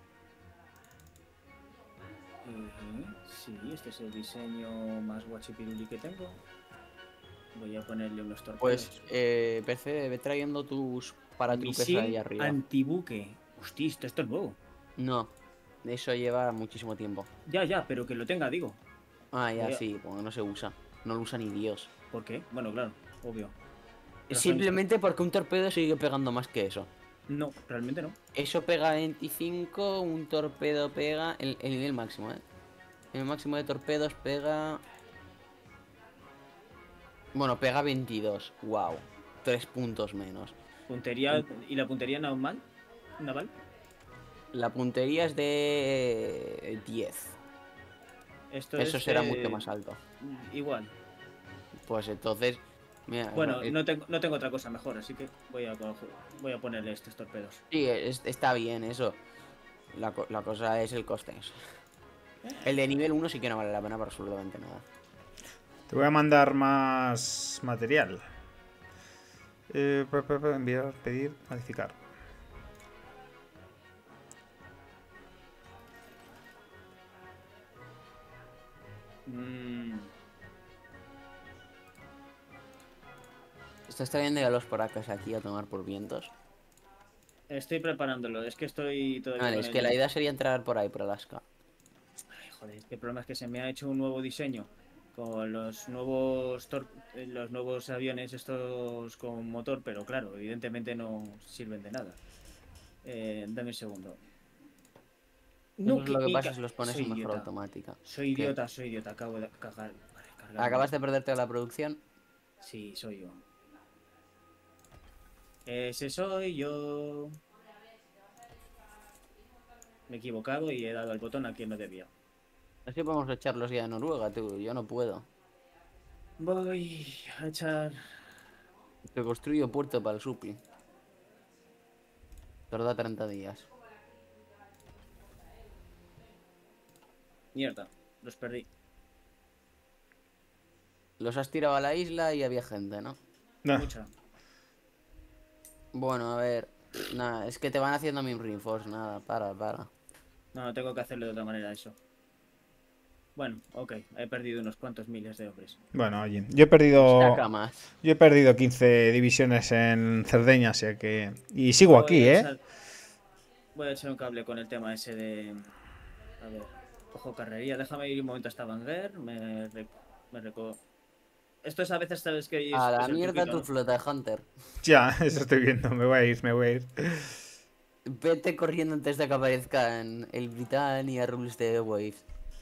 Ujú, sí, este es el diseño más guachipiruli que tengo. Voy a ponerle unos torpedos. Pues, eh, P C, ve trayendo tus paratroopers ahí Misil arriba. antibuque. Hostia, esto, esto es nuevo. No, eso lleva muchísimo tiempo. Ya, ya, pero que lo tenga, digo. Ah, ya, Voy a- sí, porque no se usa. No lo usa ni Dios. ¿Por qué? Bueno, claro, obvio. Pero Simplemente porque un torpedo sigue pegando más que eso. son- No, realmente no. Eso pega veinticinco, un torpedo pega... El, el nivel máximo, ¿eh? El máximo de torpedos pega... Bueno, pega veintidós. Wow. Tres puntos menos. Puntería. ¿Y la puntería naval? ¿Naval? La puntería es de diez. Esto Eso es, será eh, mucho más alto. Igual. Pues entonces... Mira, Bueno, eh, no tengo, no tengo otra cosa mejor, así que voy a, coger- voy a ponerle estos torpedos. Sí, es- está bien eso. La, co- la cosa es el coste. El de nivel uno sí que no vale la pena para absolutamente nada. Te voy a mandar más material. Eh, pa, pa, pa, enviar, pedir, modificar. Mm, Estás trayendo ya los paracas aquí a tomar por vientos. Estoy preparándolo, es que estoy todavía Vale, con es el- que la idea sería entrar por ahí, por Alaska. Ay, joder, el problema es que se me ha hecho un nuevo diseño con los nuevos tor- eh, los nuevos aviones estos con motor, pero claro, evidentemente no sirven de nada. Eh, dame un segundo. Eso es que- lo que que pasa ca- si los pones soy en mejor idiota. automática. Soy ¿Qué? idiota, soy idiota, acabo de cagar. Vale, cargar. ¿Acabas de perderte la producción? Sí, soy yo. Ese soy yo. Me he equivocado y he dado el botón a quien no debía. Es que podemos echarlos ya de Noruega, tú. Yo no puedo. Voy a echar... Te construyo puerto para el supli. Tarda treinta días. Mierda, los perdí. Los has tirado a la isla y había gente, ¿no? No. Mucha. Bueno, a ver. Nada, es que te van haciendo min reinforce. Nada, para, para. No, tengo que hacerlo de otra manera eso. Bueno, ok, he perdido unos cuantos miles de hombres. Bueno, oye, yo he perdido. Saca más. Yo he perdido quince divisiones en Cerdeña, así que. Y sigo aquí, Voy a ¿eh? echar- Voy a echar un cable con el tema ese de... A ver, cojo carrería. Déjame ir un momento hasta Banger. Me, re- me reco... Esto es a veces, sabes que... es- A la es el mierda truquito, tu ¿no? flota de Hunter. Ya, eso estoy viendo. Me voy a ir, me voy a ir. Vete corriendo antes de que aparezcan el Britannia Rules de Waves.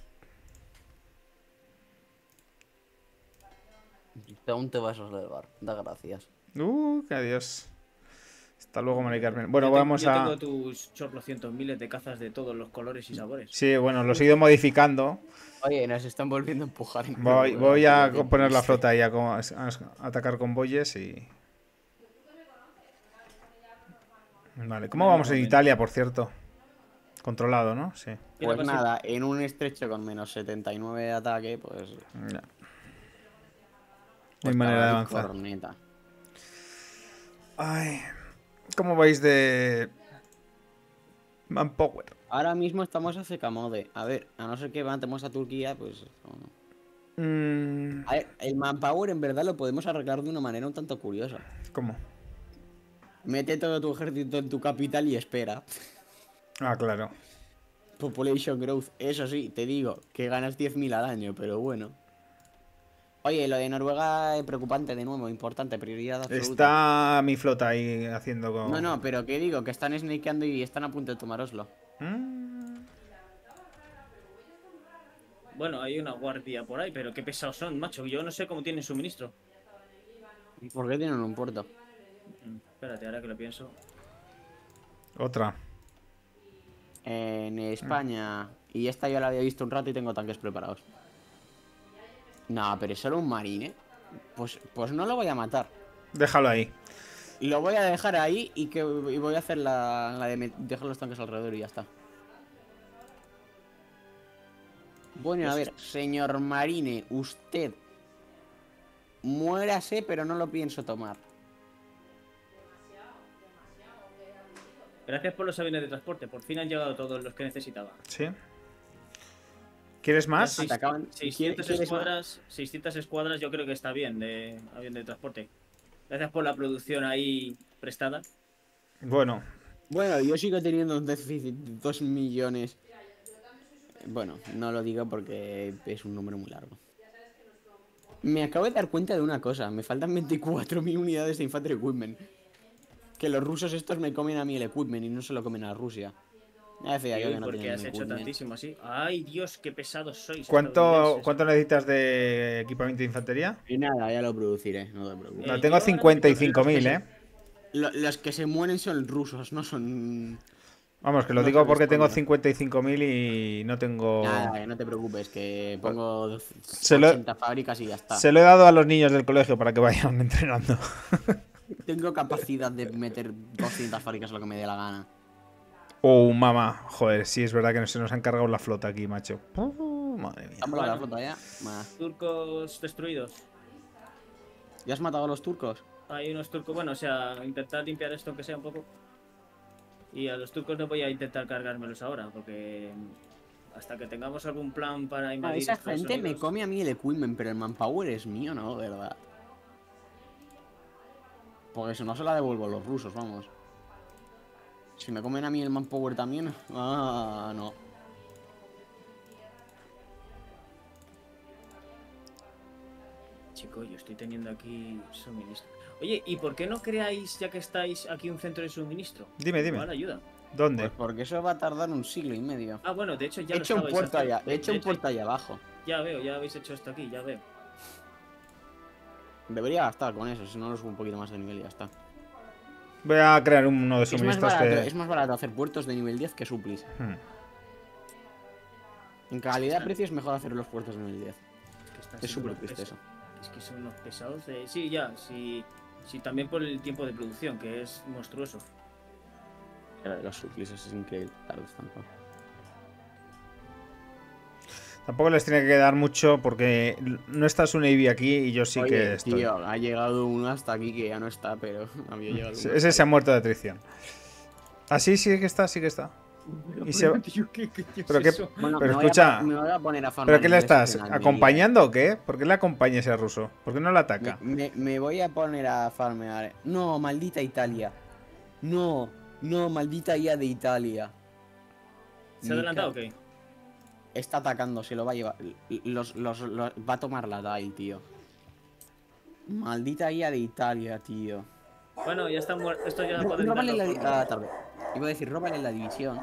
Aún te vas a salvar. Da gracias. Uh, que adiós. Hasta luego, Mari Carmen. Bueno, Yo te- vamos yo a. tengo tus chorrocientos miles de cazas de todos los colores y sabores. Sí, bueno, los he ido modificando. Oye, nos están volviendo a empujar. en Voy, Noruega, voy a tío, qué poner la triste. flota ahí a, co- a atacar convoyes y. Vale, ¿cómo vamos en Italia, por cierto? Controlado, ¿no? Sí. Pues Mira, nada, en un estrecho con menos setenta y nueve de ataque, pues. Ya. No pues hay manera de caballo y avanzar. corneta. Ay, ¿cómo vais de manpower? Ahora mismo estamos a Secamode. A ver, a no ser que levantemos a Turquía, pues. no. Mm, A ver, el manpower en verdad lo podemos arreglar de una manera un tanto curiosa. ¿Cómo? Mete todo tu ejército en tu capital y espera. Ah, claro. Population growth. Eso sí, te digo que ganas diez mil al año, pero bueno. Oye, lo de Noruega es preocupante de nuevo, importante, prioridad absoluta. Está mi flota ahí haciendo como... No, no, pero que digo, que están snakeando y están a punto de tomároslo. Mm, Bueno, hay una guardia por ahí, pero qué pesados son, macho. Yo no sé cómo tienen suministro. ¿Por qué tienen un puerto? Mm, Espérate, ahora que lo pienso. Otra. En España. Y esta ya la había visto un rato y tengo tanques preparados. No, pero es solo un marine. Pues, pues no lo voy a matar. Déjalo ahí. Lo voy a dejar ahí y que y voy a hacer la, la de me- dejar los tanques alrededor y ya está. Bueno, a ver, señor marine, usted muérase, pero no lo pienso tomar. Gracias por los aviones de transporte. Por fin han llegado todos los que necesitaba. ¿Sí? ¿Quieres más? Sí, Te acaban- seiscientas ¿Quieres más? escuadras, seiscientas escuadras yo creo que está bien de avión de transporte. Gracias por la producción ahí prestada. Bueno, Bueno, yo sigo teniendo un déficit de dos millones. Bueno, no lo digo porque es un número muy largo. Me acabo de dar cuenta de una cosa. Me faltan veinticuatro mil unidades de Infantry Equipment. Que los rusos estos me comen a mí el equipment y no se lo comen a Rusia. Ya decía yo Tío, que no ¿por qué tienen has hecho equipment. tantísimo así? Ay, Dios, qué pesados sois. ¿cuánto, estadounidenses. ¿cuánto necesitas de equipamiento de infantería? Y nada, ya lo produciré, no te preocupes. No, Eh, tengo yo ahora cincuenta y mismo cinco mil, los que ¿eh? Lo- los que se mueren son rusos, no son... Vamos, que lo no digo son porque tengo españoles. cincuenta y cinco mil y no tengo... Nada, que no te preocupes, que pongo Se lo- ochenta fábricas y ya está. Se lo he dado a los niños del colegio para que vayan entrenando. Tengo capacidad de meter doscientas fábricas lo que me dé la gana. Oh, mamá. Joder, sí, es verdad que se nos han cargado la flota aquí, macho. Uh, madre mía. ¿Estamos la flota ya? Más. turcos destruidos. ¿Ya has matado a los turcos? Hay unos turcos, bueno, o sea, intentar limpiar esto aunque sea un poco. Y a los turcos no voy a intentar cargármelos ahora, porque hasta que tengamos algún plan para No, invadir esa Estados gente me Unidos- come a mí el equipment, pero el manpower es mío, ¿no? ¿Verdad? Porque si no se la devuelvo a los rusos, vamos. Si me comen a mí el manpower también. Ah, no. Chico, yo estoy teniendo aquí suministro. Oye, ¿y por qué no creáis, ya que estáis aquí, un centro de suministro? Dime, dime. Igual ayuda. ¿Dónde? Pues porque eso va a tardar un siglo y medio. Ah, bueno, de hecho ya He lo hecho un estabais puerto haciendo. allá, he De- hecho de un puerto allá abajo. Ya veo, ya habéis hecho esto aquí, ya veo. Debería gastar con eso, si no lo subo un poquito más de nivel y ya está. Voy a crear uno de Es más, suministros barato, que... es más barato hacer puertos de nivel diez que suplis. Hmm. En calidad-precio es mejor hacer los puertos de nivel diez. Es que están Es siendo súper unos triste pesados. eso. Es que son unos pesados de... Sí, ya, sí, sí, también por el tiempo de producción, que es monstruoso. Los suplis, eso es increíble. Tardes tanto. Tampoco les tiene que dar mucho porque no está su Navy aquí y yo sí Oye, que estoy. tío, ha llegado uno hasta aquí que ya no está, pero había llegado uno. Ese se ha muerto de atrición. Ah, sí, sí que está, sí que está. Y se... Tío, ¿qué, qué, qué Pero es qué- eso? Bueno, Pero me voy a escucha, pa- me voy a poner a farmar ¿Pero qué le ingleses estás? en Almería. ¿Acompañando o qué? ¿Por qué le acompaña ese ruso? ¿Por qué no le Me, ataca? me- me voy a poner a farmear. No, maldita Italia. No, no, maldita I A de Italia. ¿Se ha adelantado o qué? Está atacando, se lo va a llevar. Los, los, los- va a tomar la D A I, tío. Maldita I A de Italia, tío. Bueno, ya está muerto. Esto ya Ro- podéis Róbale la, darlo di- por- ah, tarde. Iba a decir, róbale la división.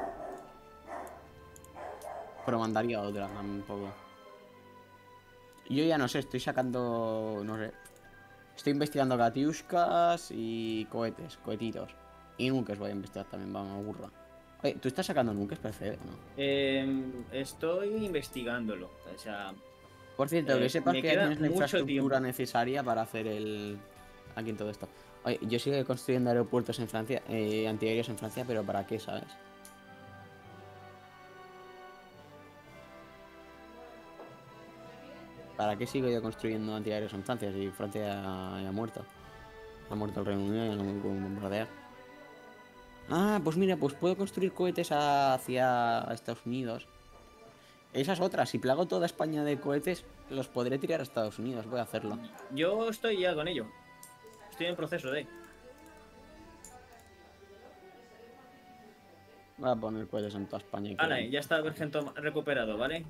Pero mandaría otra un poco. Yo ya no sé, estoy sacando. No sé. Estoy investigando Katiushkas y cohetes, cohetitos. Y nukes voy a investigar también, vamos, burra. Oye, ¿tú estás sacando nukes P C o no? Eh, estoy investigándolo. O sea, Por cierto, Eh, que sepas me que queda tienes la mucho infraestructura tiempo. necesaria para hacer el. Aquí en todo esto. Oye, yo sigo construyendo aeropuertos en Francia, eh, antiaéreos en Francia, pero ¿para qué, sabes? ¿Para qué sigo yo construyendo antiaéreos en Francia si Francia ya ha muerto? Ha muerto el Reino Unido, ya no me pueden bombardear. Ah, pues mira, pues puedo construir cohetes hacia Estados Unidos. Esa es otra, si plago toda España de cohetes, los podré tirar a Estados Unidos, voy a hacerlo. yo estoy ya con ello. Estoy en proceso de. Voy a poner cohetes en toda España. y que- Vale, ya está Vergento recuperado, ¿vale?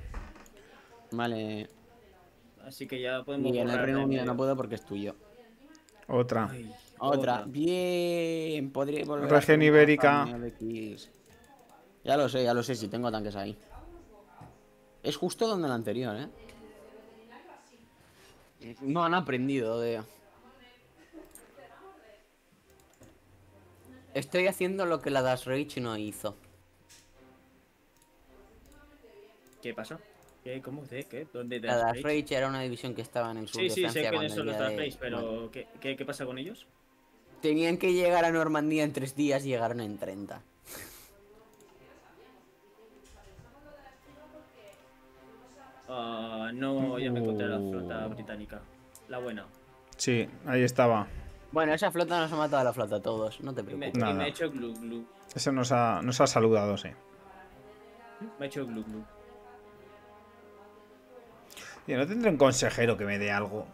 Vale. Así que ya podemos. Y en el borrar Reino de Unido medio. no puedo porque es tuyo. Otra. Ay, Otra. Bien. Podría volver a Región hacer una ibérica. farmeo de kills. Ya lo sé, ya lo sé, si tengo tanques ahí. Es justo donde el anterior, ¿eh? No han aprendido de... Estoy haciendo lo que la Dash Rage no hizo. ¿Qué pasó? ¿Qué? ¿Cómo? ¿Qué? ¿Qué? ¿Dónde? La Dash Dash Rage? Rage era una división que estaba en el sur Sí, de sí, Francia sé cuando quiénes son el los día Dash de- Rage, pero bueno, ¿qué, qué, qué pasa con ellos? tenían que llegar a Normandía en tres días y llegaron en treinta. Ah, no, ya me encontré la Uh. flota británica. La buena. Sí, ahí estaba. Bueno, esa flota nos ha matado a la flota a todos, no te Y me, preocupes. y Nada. me he hecho glu glu. Eso nos ha, nos ha saludado, sí. Me he hecho glu glu. Y no tendré un consejero que me dé algo.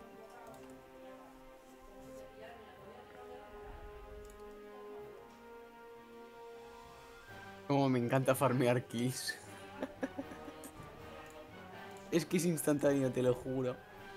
Como me encanta farmear kills. Es que es instantáneo, te lo juro.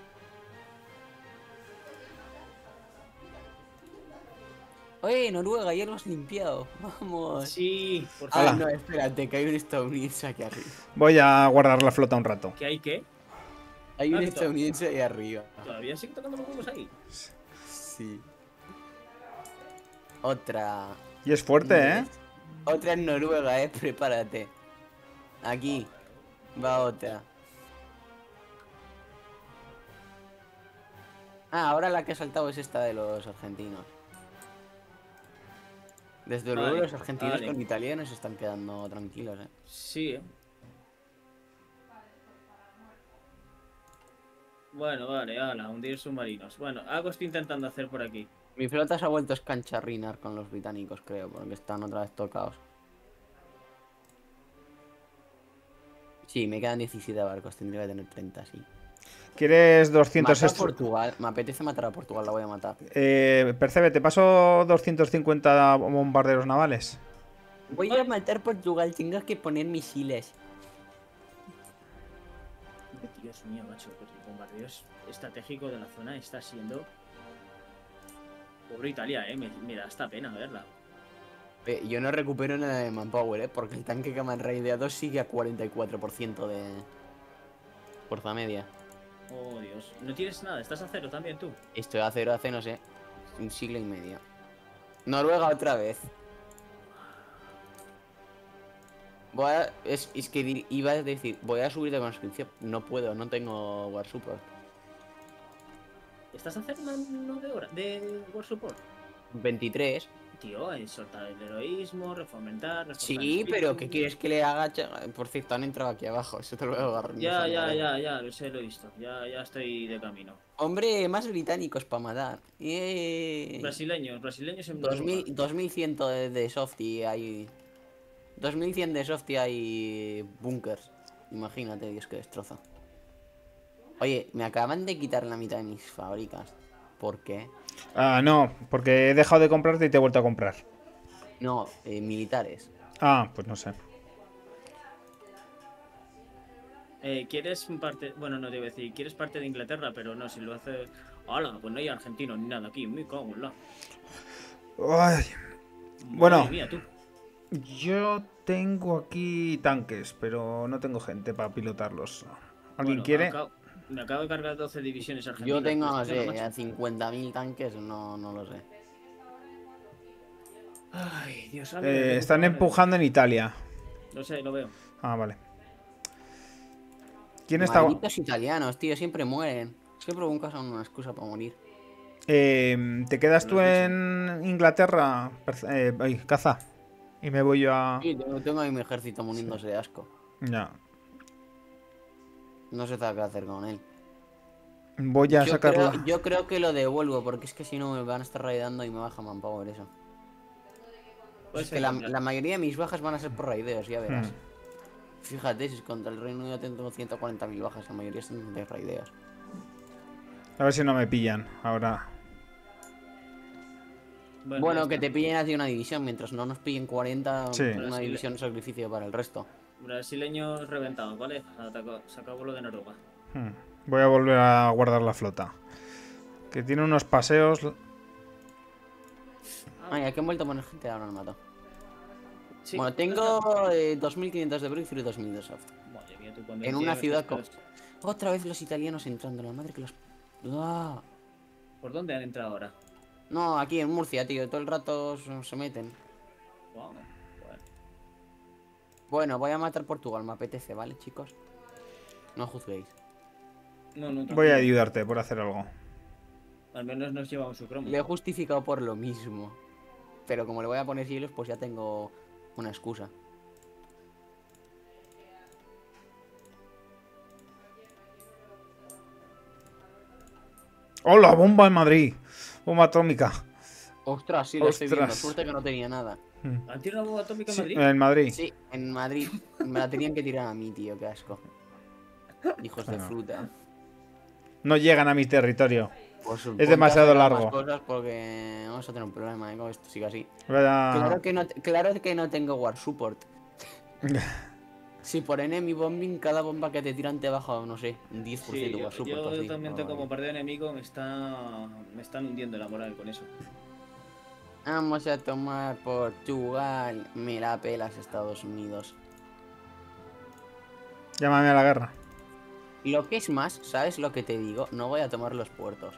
Oye, Noruega, ya lo has limpiado. Vamos. Sí, por Ah, favor. no, espérate, que hay un estadounidense aquí arriba. Voy a guardar la flota un rato. ¿Qué hay qué? Hay un Ah, que to- estadounidense ahí arriba. ¿Todavía siguen tocando los huevos ahí? Sí. Otra. Y es fuerte, ¿eh? Otra en Noruega, eh. Prepárate. Aquí. Va otra. Ah, ahora la que ha saltado es esta de los argentinos. Desde luego Vale, los argentinos vale. con italianos se están quedando tranquilos, eh. Sí, eh. Bueno, vale, ala, hundir submarinos. Bueno, algo estoy intentando hacer por aquí. Mi flota se ha vuelto a escancharrinar con los británicos, creo, porque están otra vez tocados. Sí, me quedan diecisiete barcos, tendría que tener treinta, sí. ¿Quieres doscientos Mata a extra? Portugal. Me apetece matar a Portugal, la voy a matar. Eh, Percebe, ¿te paso doscientos cincuenta bombarderos navales? Voy a matar Portugal, tengo que poner misiles. Dios mío, macho, pues el bombardeo estratégico de la zona está siendo... Pobre Italia, eh, me, me da hasta pena verla. Eh, yo no recupero nada de manpower, eh, porque el tanque que me han raideado sigue a cuarenta y cuatro por ciento de fuerza media. Oh, Dios. No tienes nada, estás a cero también tú. Estoy a cero hace, no sé, un siglo y medio. Noruega otra vez. Voy a, es, es que di- iba a decir, voy a subir de conscripción. No puedo, no tengo War Support. ¿Estás a cero no de hora? ¿De War Support? veintitrés. Tío, es soltar el heroísmo, reformentar, reforzar Sí, el pero espíritu. ¿qué quieres que le haga? cha- Por cierto, han entrado aquí abajo. Eso te lo voy a agarrar. Ya, ya, ya, ya, lo sé, lo he visto. Ya, ya estoy de camino. Hombre, más británicos para matar. Eh... Brasileños, brasileños en dos mil, Noruega. dos mil cien de, de softy hay. dos mil cien de softy hay bunkers. Imagínate, Dios, que destroza. Oye, me acaban de quitar la mitad de mis fábricas. ¿Por qué? Ah, no, porque he dejado de comprarte y te he vuelto a comprar. No, eh, militares. Ah, pues no sé. Eh, ¿Quieres un parte? Bueno, no te iba a decir, ¿quieres parte de Inglaterra? Pero no, si lo hace. ¡Hala! Pues no hay argentinos ni nada aquí, me cago en la. Ay, Madre bueno. mía, tú. Yo tengo aquí tanques, pero no tengo gente para pilotarlos. ¿Alguien Bueno, quiere? acabo- me acabo de cargar doce divisiones argentinas. Yo tengo, no pues, venga, sé, macho. a cincuenta mil tanques, no, no lo sé. Ay, Dios mío. Eh, están empujando en Italia. No sé, lo veo. Ah, vale. ¿Quién está? Malditos italianos, tío, siempre mueren. Siempre buscan una excusa para morir. Eh, ¿te quedas Lo tú has dicho. en Inglaterra? Perce- eh, ay, caza. Y me voy yo a... Sí, tengo, tengo ahí mi ejército muriéndose de asco. Ya. No sé qué hacer con él. Voy a Yo sacarla. creo, yo creo que lo devuelvo, porque es que si no me van a estar raidando y me baja manpower eso. Puede Es ser que la, que- la mayoría de mis bajas van a ser por raideos, ya verás. Hmm. Fíjate, si contra el Reino Unido tengo ciento cuarenta mil bajas, la mayoría son de raideos. A ver si no me pillan ahora. Bueno, ya que está. te pillen a ti una división, mientras no nos pillen cuarenta, Sí. una Brasil- división es sacrificio para el resto. Brasileños reventados, ¿vale? Atacó- se acabó lo de Noruega. Hmm. Voy a volver a guardar la flota. Que tiene unos paseos... Ay, aquí han vuelto a poner gente, ahora me mato. Sí, Bueno, tengo eh, dos mil quinientos de breakthrough y dos mil de soft. Madre mía, tú cuando En una llegues, ciudad co- estás- Otra vez los italianos entrando, la madre que los... ¡Ah! ¿Por dónde han entrado ahora? No, aquí en Murcia, tío, todo el rato se se meten. Wow, bueno. Bueno, voy a matar Portugal, me apetece, ¿vale, chicos? No juzguéis. No, no, Voy a tranquilo. ayudarte por hacer algo. Al menos nos llevamos su cromo. Le he justificado por lo mismo. Pero como le voy a poner hielos, pues ya tengo una excusa. ¡Hola! ¡Bomba en Madrid! ¡Bomba atómica! Ostras, sí, lo estoy viendo. Ostras. Suerte que no tenía nada. Hmm. ¿Han tirado una bomba atómica en Sí, Madrid? en Madrid. Sí, en Madrid. Me la tenían que tirar a mí, tío, qué asco. Hijos de Bueno. fruta. No llegan a mi territorio. Pues, Es ponte a demasiado hacer largo. más cosas porque vamos a tener un problema, ¿eh? Con esto sigue así. Vaya- Claro que no, te- claro que no tengo war support. Si por enemy bombing, cada bomba que te tiran te baja, no sé, un diez por Sí, ciento yo, war support. yo así, también o tengo algo como partido enemigo, me está me están hundiendo la moral con eso. así. Vamos a tomar Portugal. Me la pelas, Estados Unidos. Llámame a la guerra. Lo que es más, ¿sabes lo que te digo? No voy a tomar los puertos.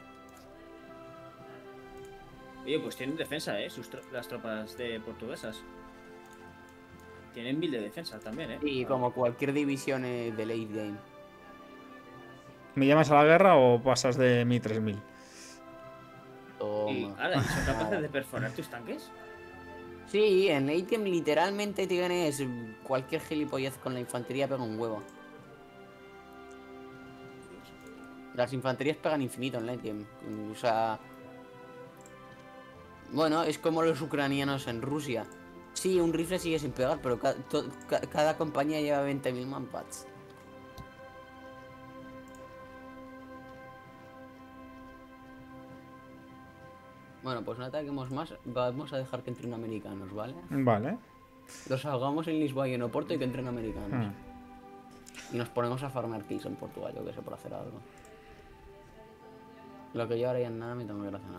Oye, pues tienen defensa, ¿eh? Sus tro- las tropas de portuguesas. Tienen mil de defensa también, ¿eh? Y como cualquier división eh, de late game. ¿Me llamas a la guerra o pasas de mi tres mil? Y, Toma. ala, ¿y son capaces de perforar tus tanques? Sí, en late game literalmente tienes cualquier gilipollez con la infantería pega un huevo. Las infanterías pegan infinito en late game. O sea... Bueno, es como los ucranianos en Rusia. Sí, un rifle sigue sin pegar, pero ca- to- ca- cada compañía lleva veinte mil manpads. Bueno, pues no ataquemos más. Vamos a dejar que entren americanos, ¿vale? Vale. Los hagamos en Lisboa y en Oporto y que entren americanos. Hmm. Y nos ponemos a farmar kills en Portugal, yo que sé, por hacer algo. Lo que yo ahora ya en nada me tengo que relacionar.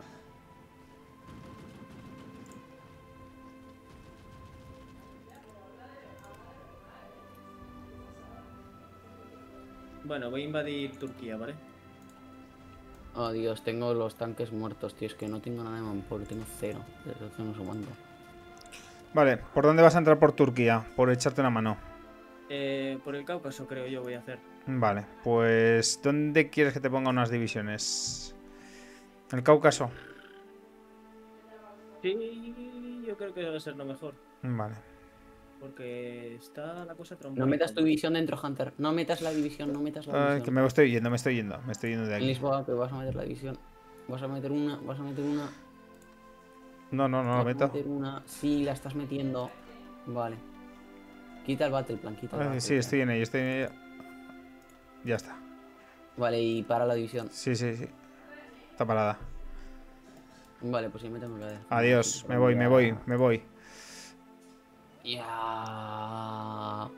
Bueno, voy a invadir Turquía, ¿vale? Oh Dios, tengo los tanques muertos, tío. Es que no tengo nada de manpower, tengo cero. Desde hace no sé cuánto. Vale, ¿por dónde vas a entrar por Turquía? Por echarte una mano. Eh, por el Cáucaso creo yo voy a hacer. Vale, pues ¿dónde quieres que te ponga unas divisiones? ¿El Cáucaso? Sí, yo creo que va a ser lo mejor. Vale. Porque está la cosa trombónica. No metas tu división dentro, Hunter. No metas la división, no metas la Ay, división. que me estoy yendo, me estoy yendo. Me estoy yendo de En aquí. Lisboa, que vas a meter la división. Vas a meter una, vas a meter una. No, no, no la vas a meto. meter una. Sí, la estás metiendo. Vale. Quita el battle plan, quita el Ay, battle sí, plan. estoy en ello, estoy en ello. Ya está. Vale, y para la división. Sí, sí, sí. Está parada. Vale, pues sí, méteme la de. Adiós, me voy, me voy, me voy. Ya.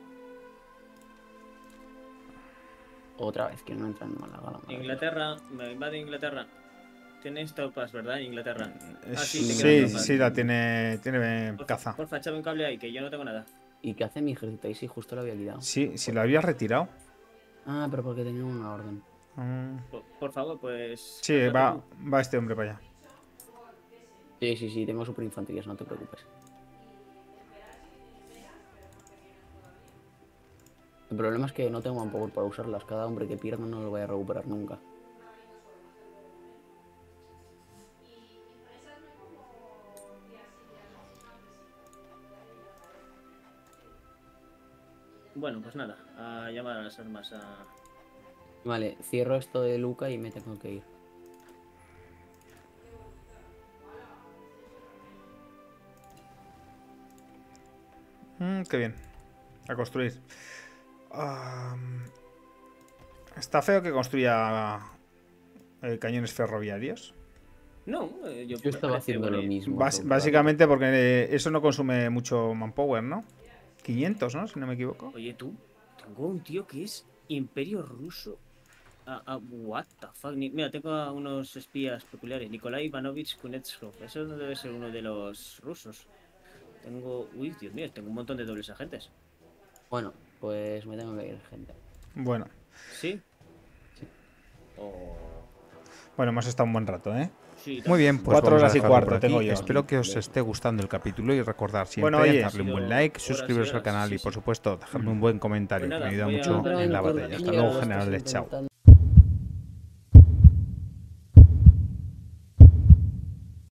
Otra vez que no entra en Málaga. la Inglaterra, me invade Inglaterra. Tienes tropas, ¿verdad? En Inglaterra. Ah, Sí, te sí, quedan sí, tropas. la tiene, tiene Porfa, caza. Porfa, échame un cable ahí, que yo no tengo nada. ¿Y qué hace mi ejército ahí si justo lo había quitado? Sí, si lo habías retirado. Ah, pero porque tenía una orden. Mm, Por, por favor, pues... Sí, cárgate va, tú. va este hombre para allá. Sí, sí, sí, tengo super infanterías, no te preocupes. El problema es que no tengo manpower para usarlas. Cada hombre que pierda no lo voy a recuperar nunca. Bueno, pues nada, a llamar a las armas a... Vale, cierro esto de Luca y me tengo que ir. Mm, qué bien. A construir. Am, está feo que construya eh, cañones ferroviarios. No, eh, yo, Yo me estaba parece haciendo lo buena- mismo. Bas- pero básicamente porque eh, eso no consume mucho manpower, ¿no? quinientos, ¿no? Si no me equivoco. Oye, tú, tengo un tío que es Imperio Ruso. Ah, ah, what the fuck. Ni- Mira, tengo a unos espías peculiares. Nikolai Ivanovich Kunetsov. Eso no debe ser uno de los rusos. Tengo... Uy, Dios mío, tengo un montón de dobles agentes. Bueno, pues me tengo que ir, gente. Bueno, ¿Sí? Sí. Oh, bueno, hemos estado un buen rato, ¿eh? sí, Muy bien, pues Cuatro vamos a horas y dejarlo por cuarto aquí. tengo yo. Espero que os esté gustando el capítulo y recordar siempre Bueno, oye, darle un ha buen sido like, horas y suscribiros al horas, canal sí, y por sí. supuesto dejarme un buen comentario, Pues que nada, me ayuda voy a- mucho en la Pero batalla. Hasta Turquía luego, lo generales, estás chao. intentando.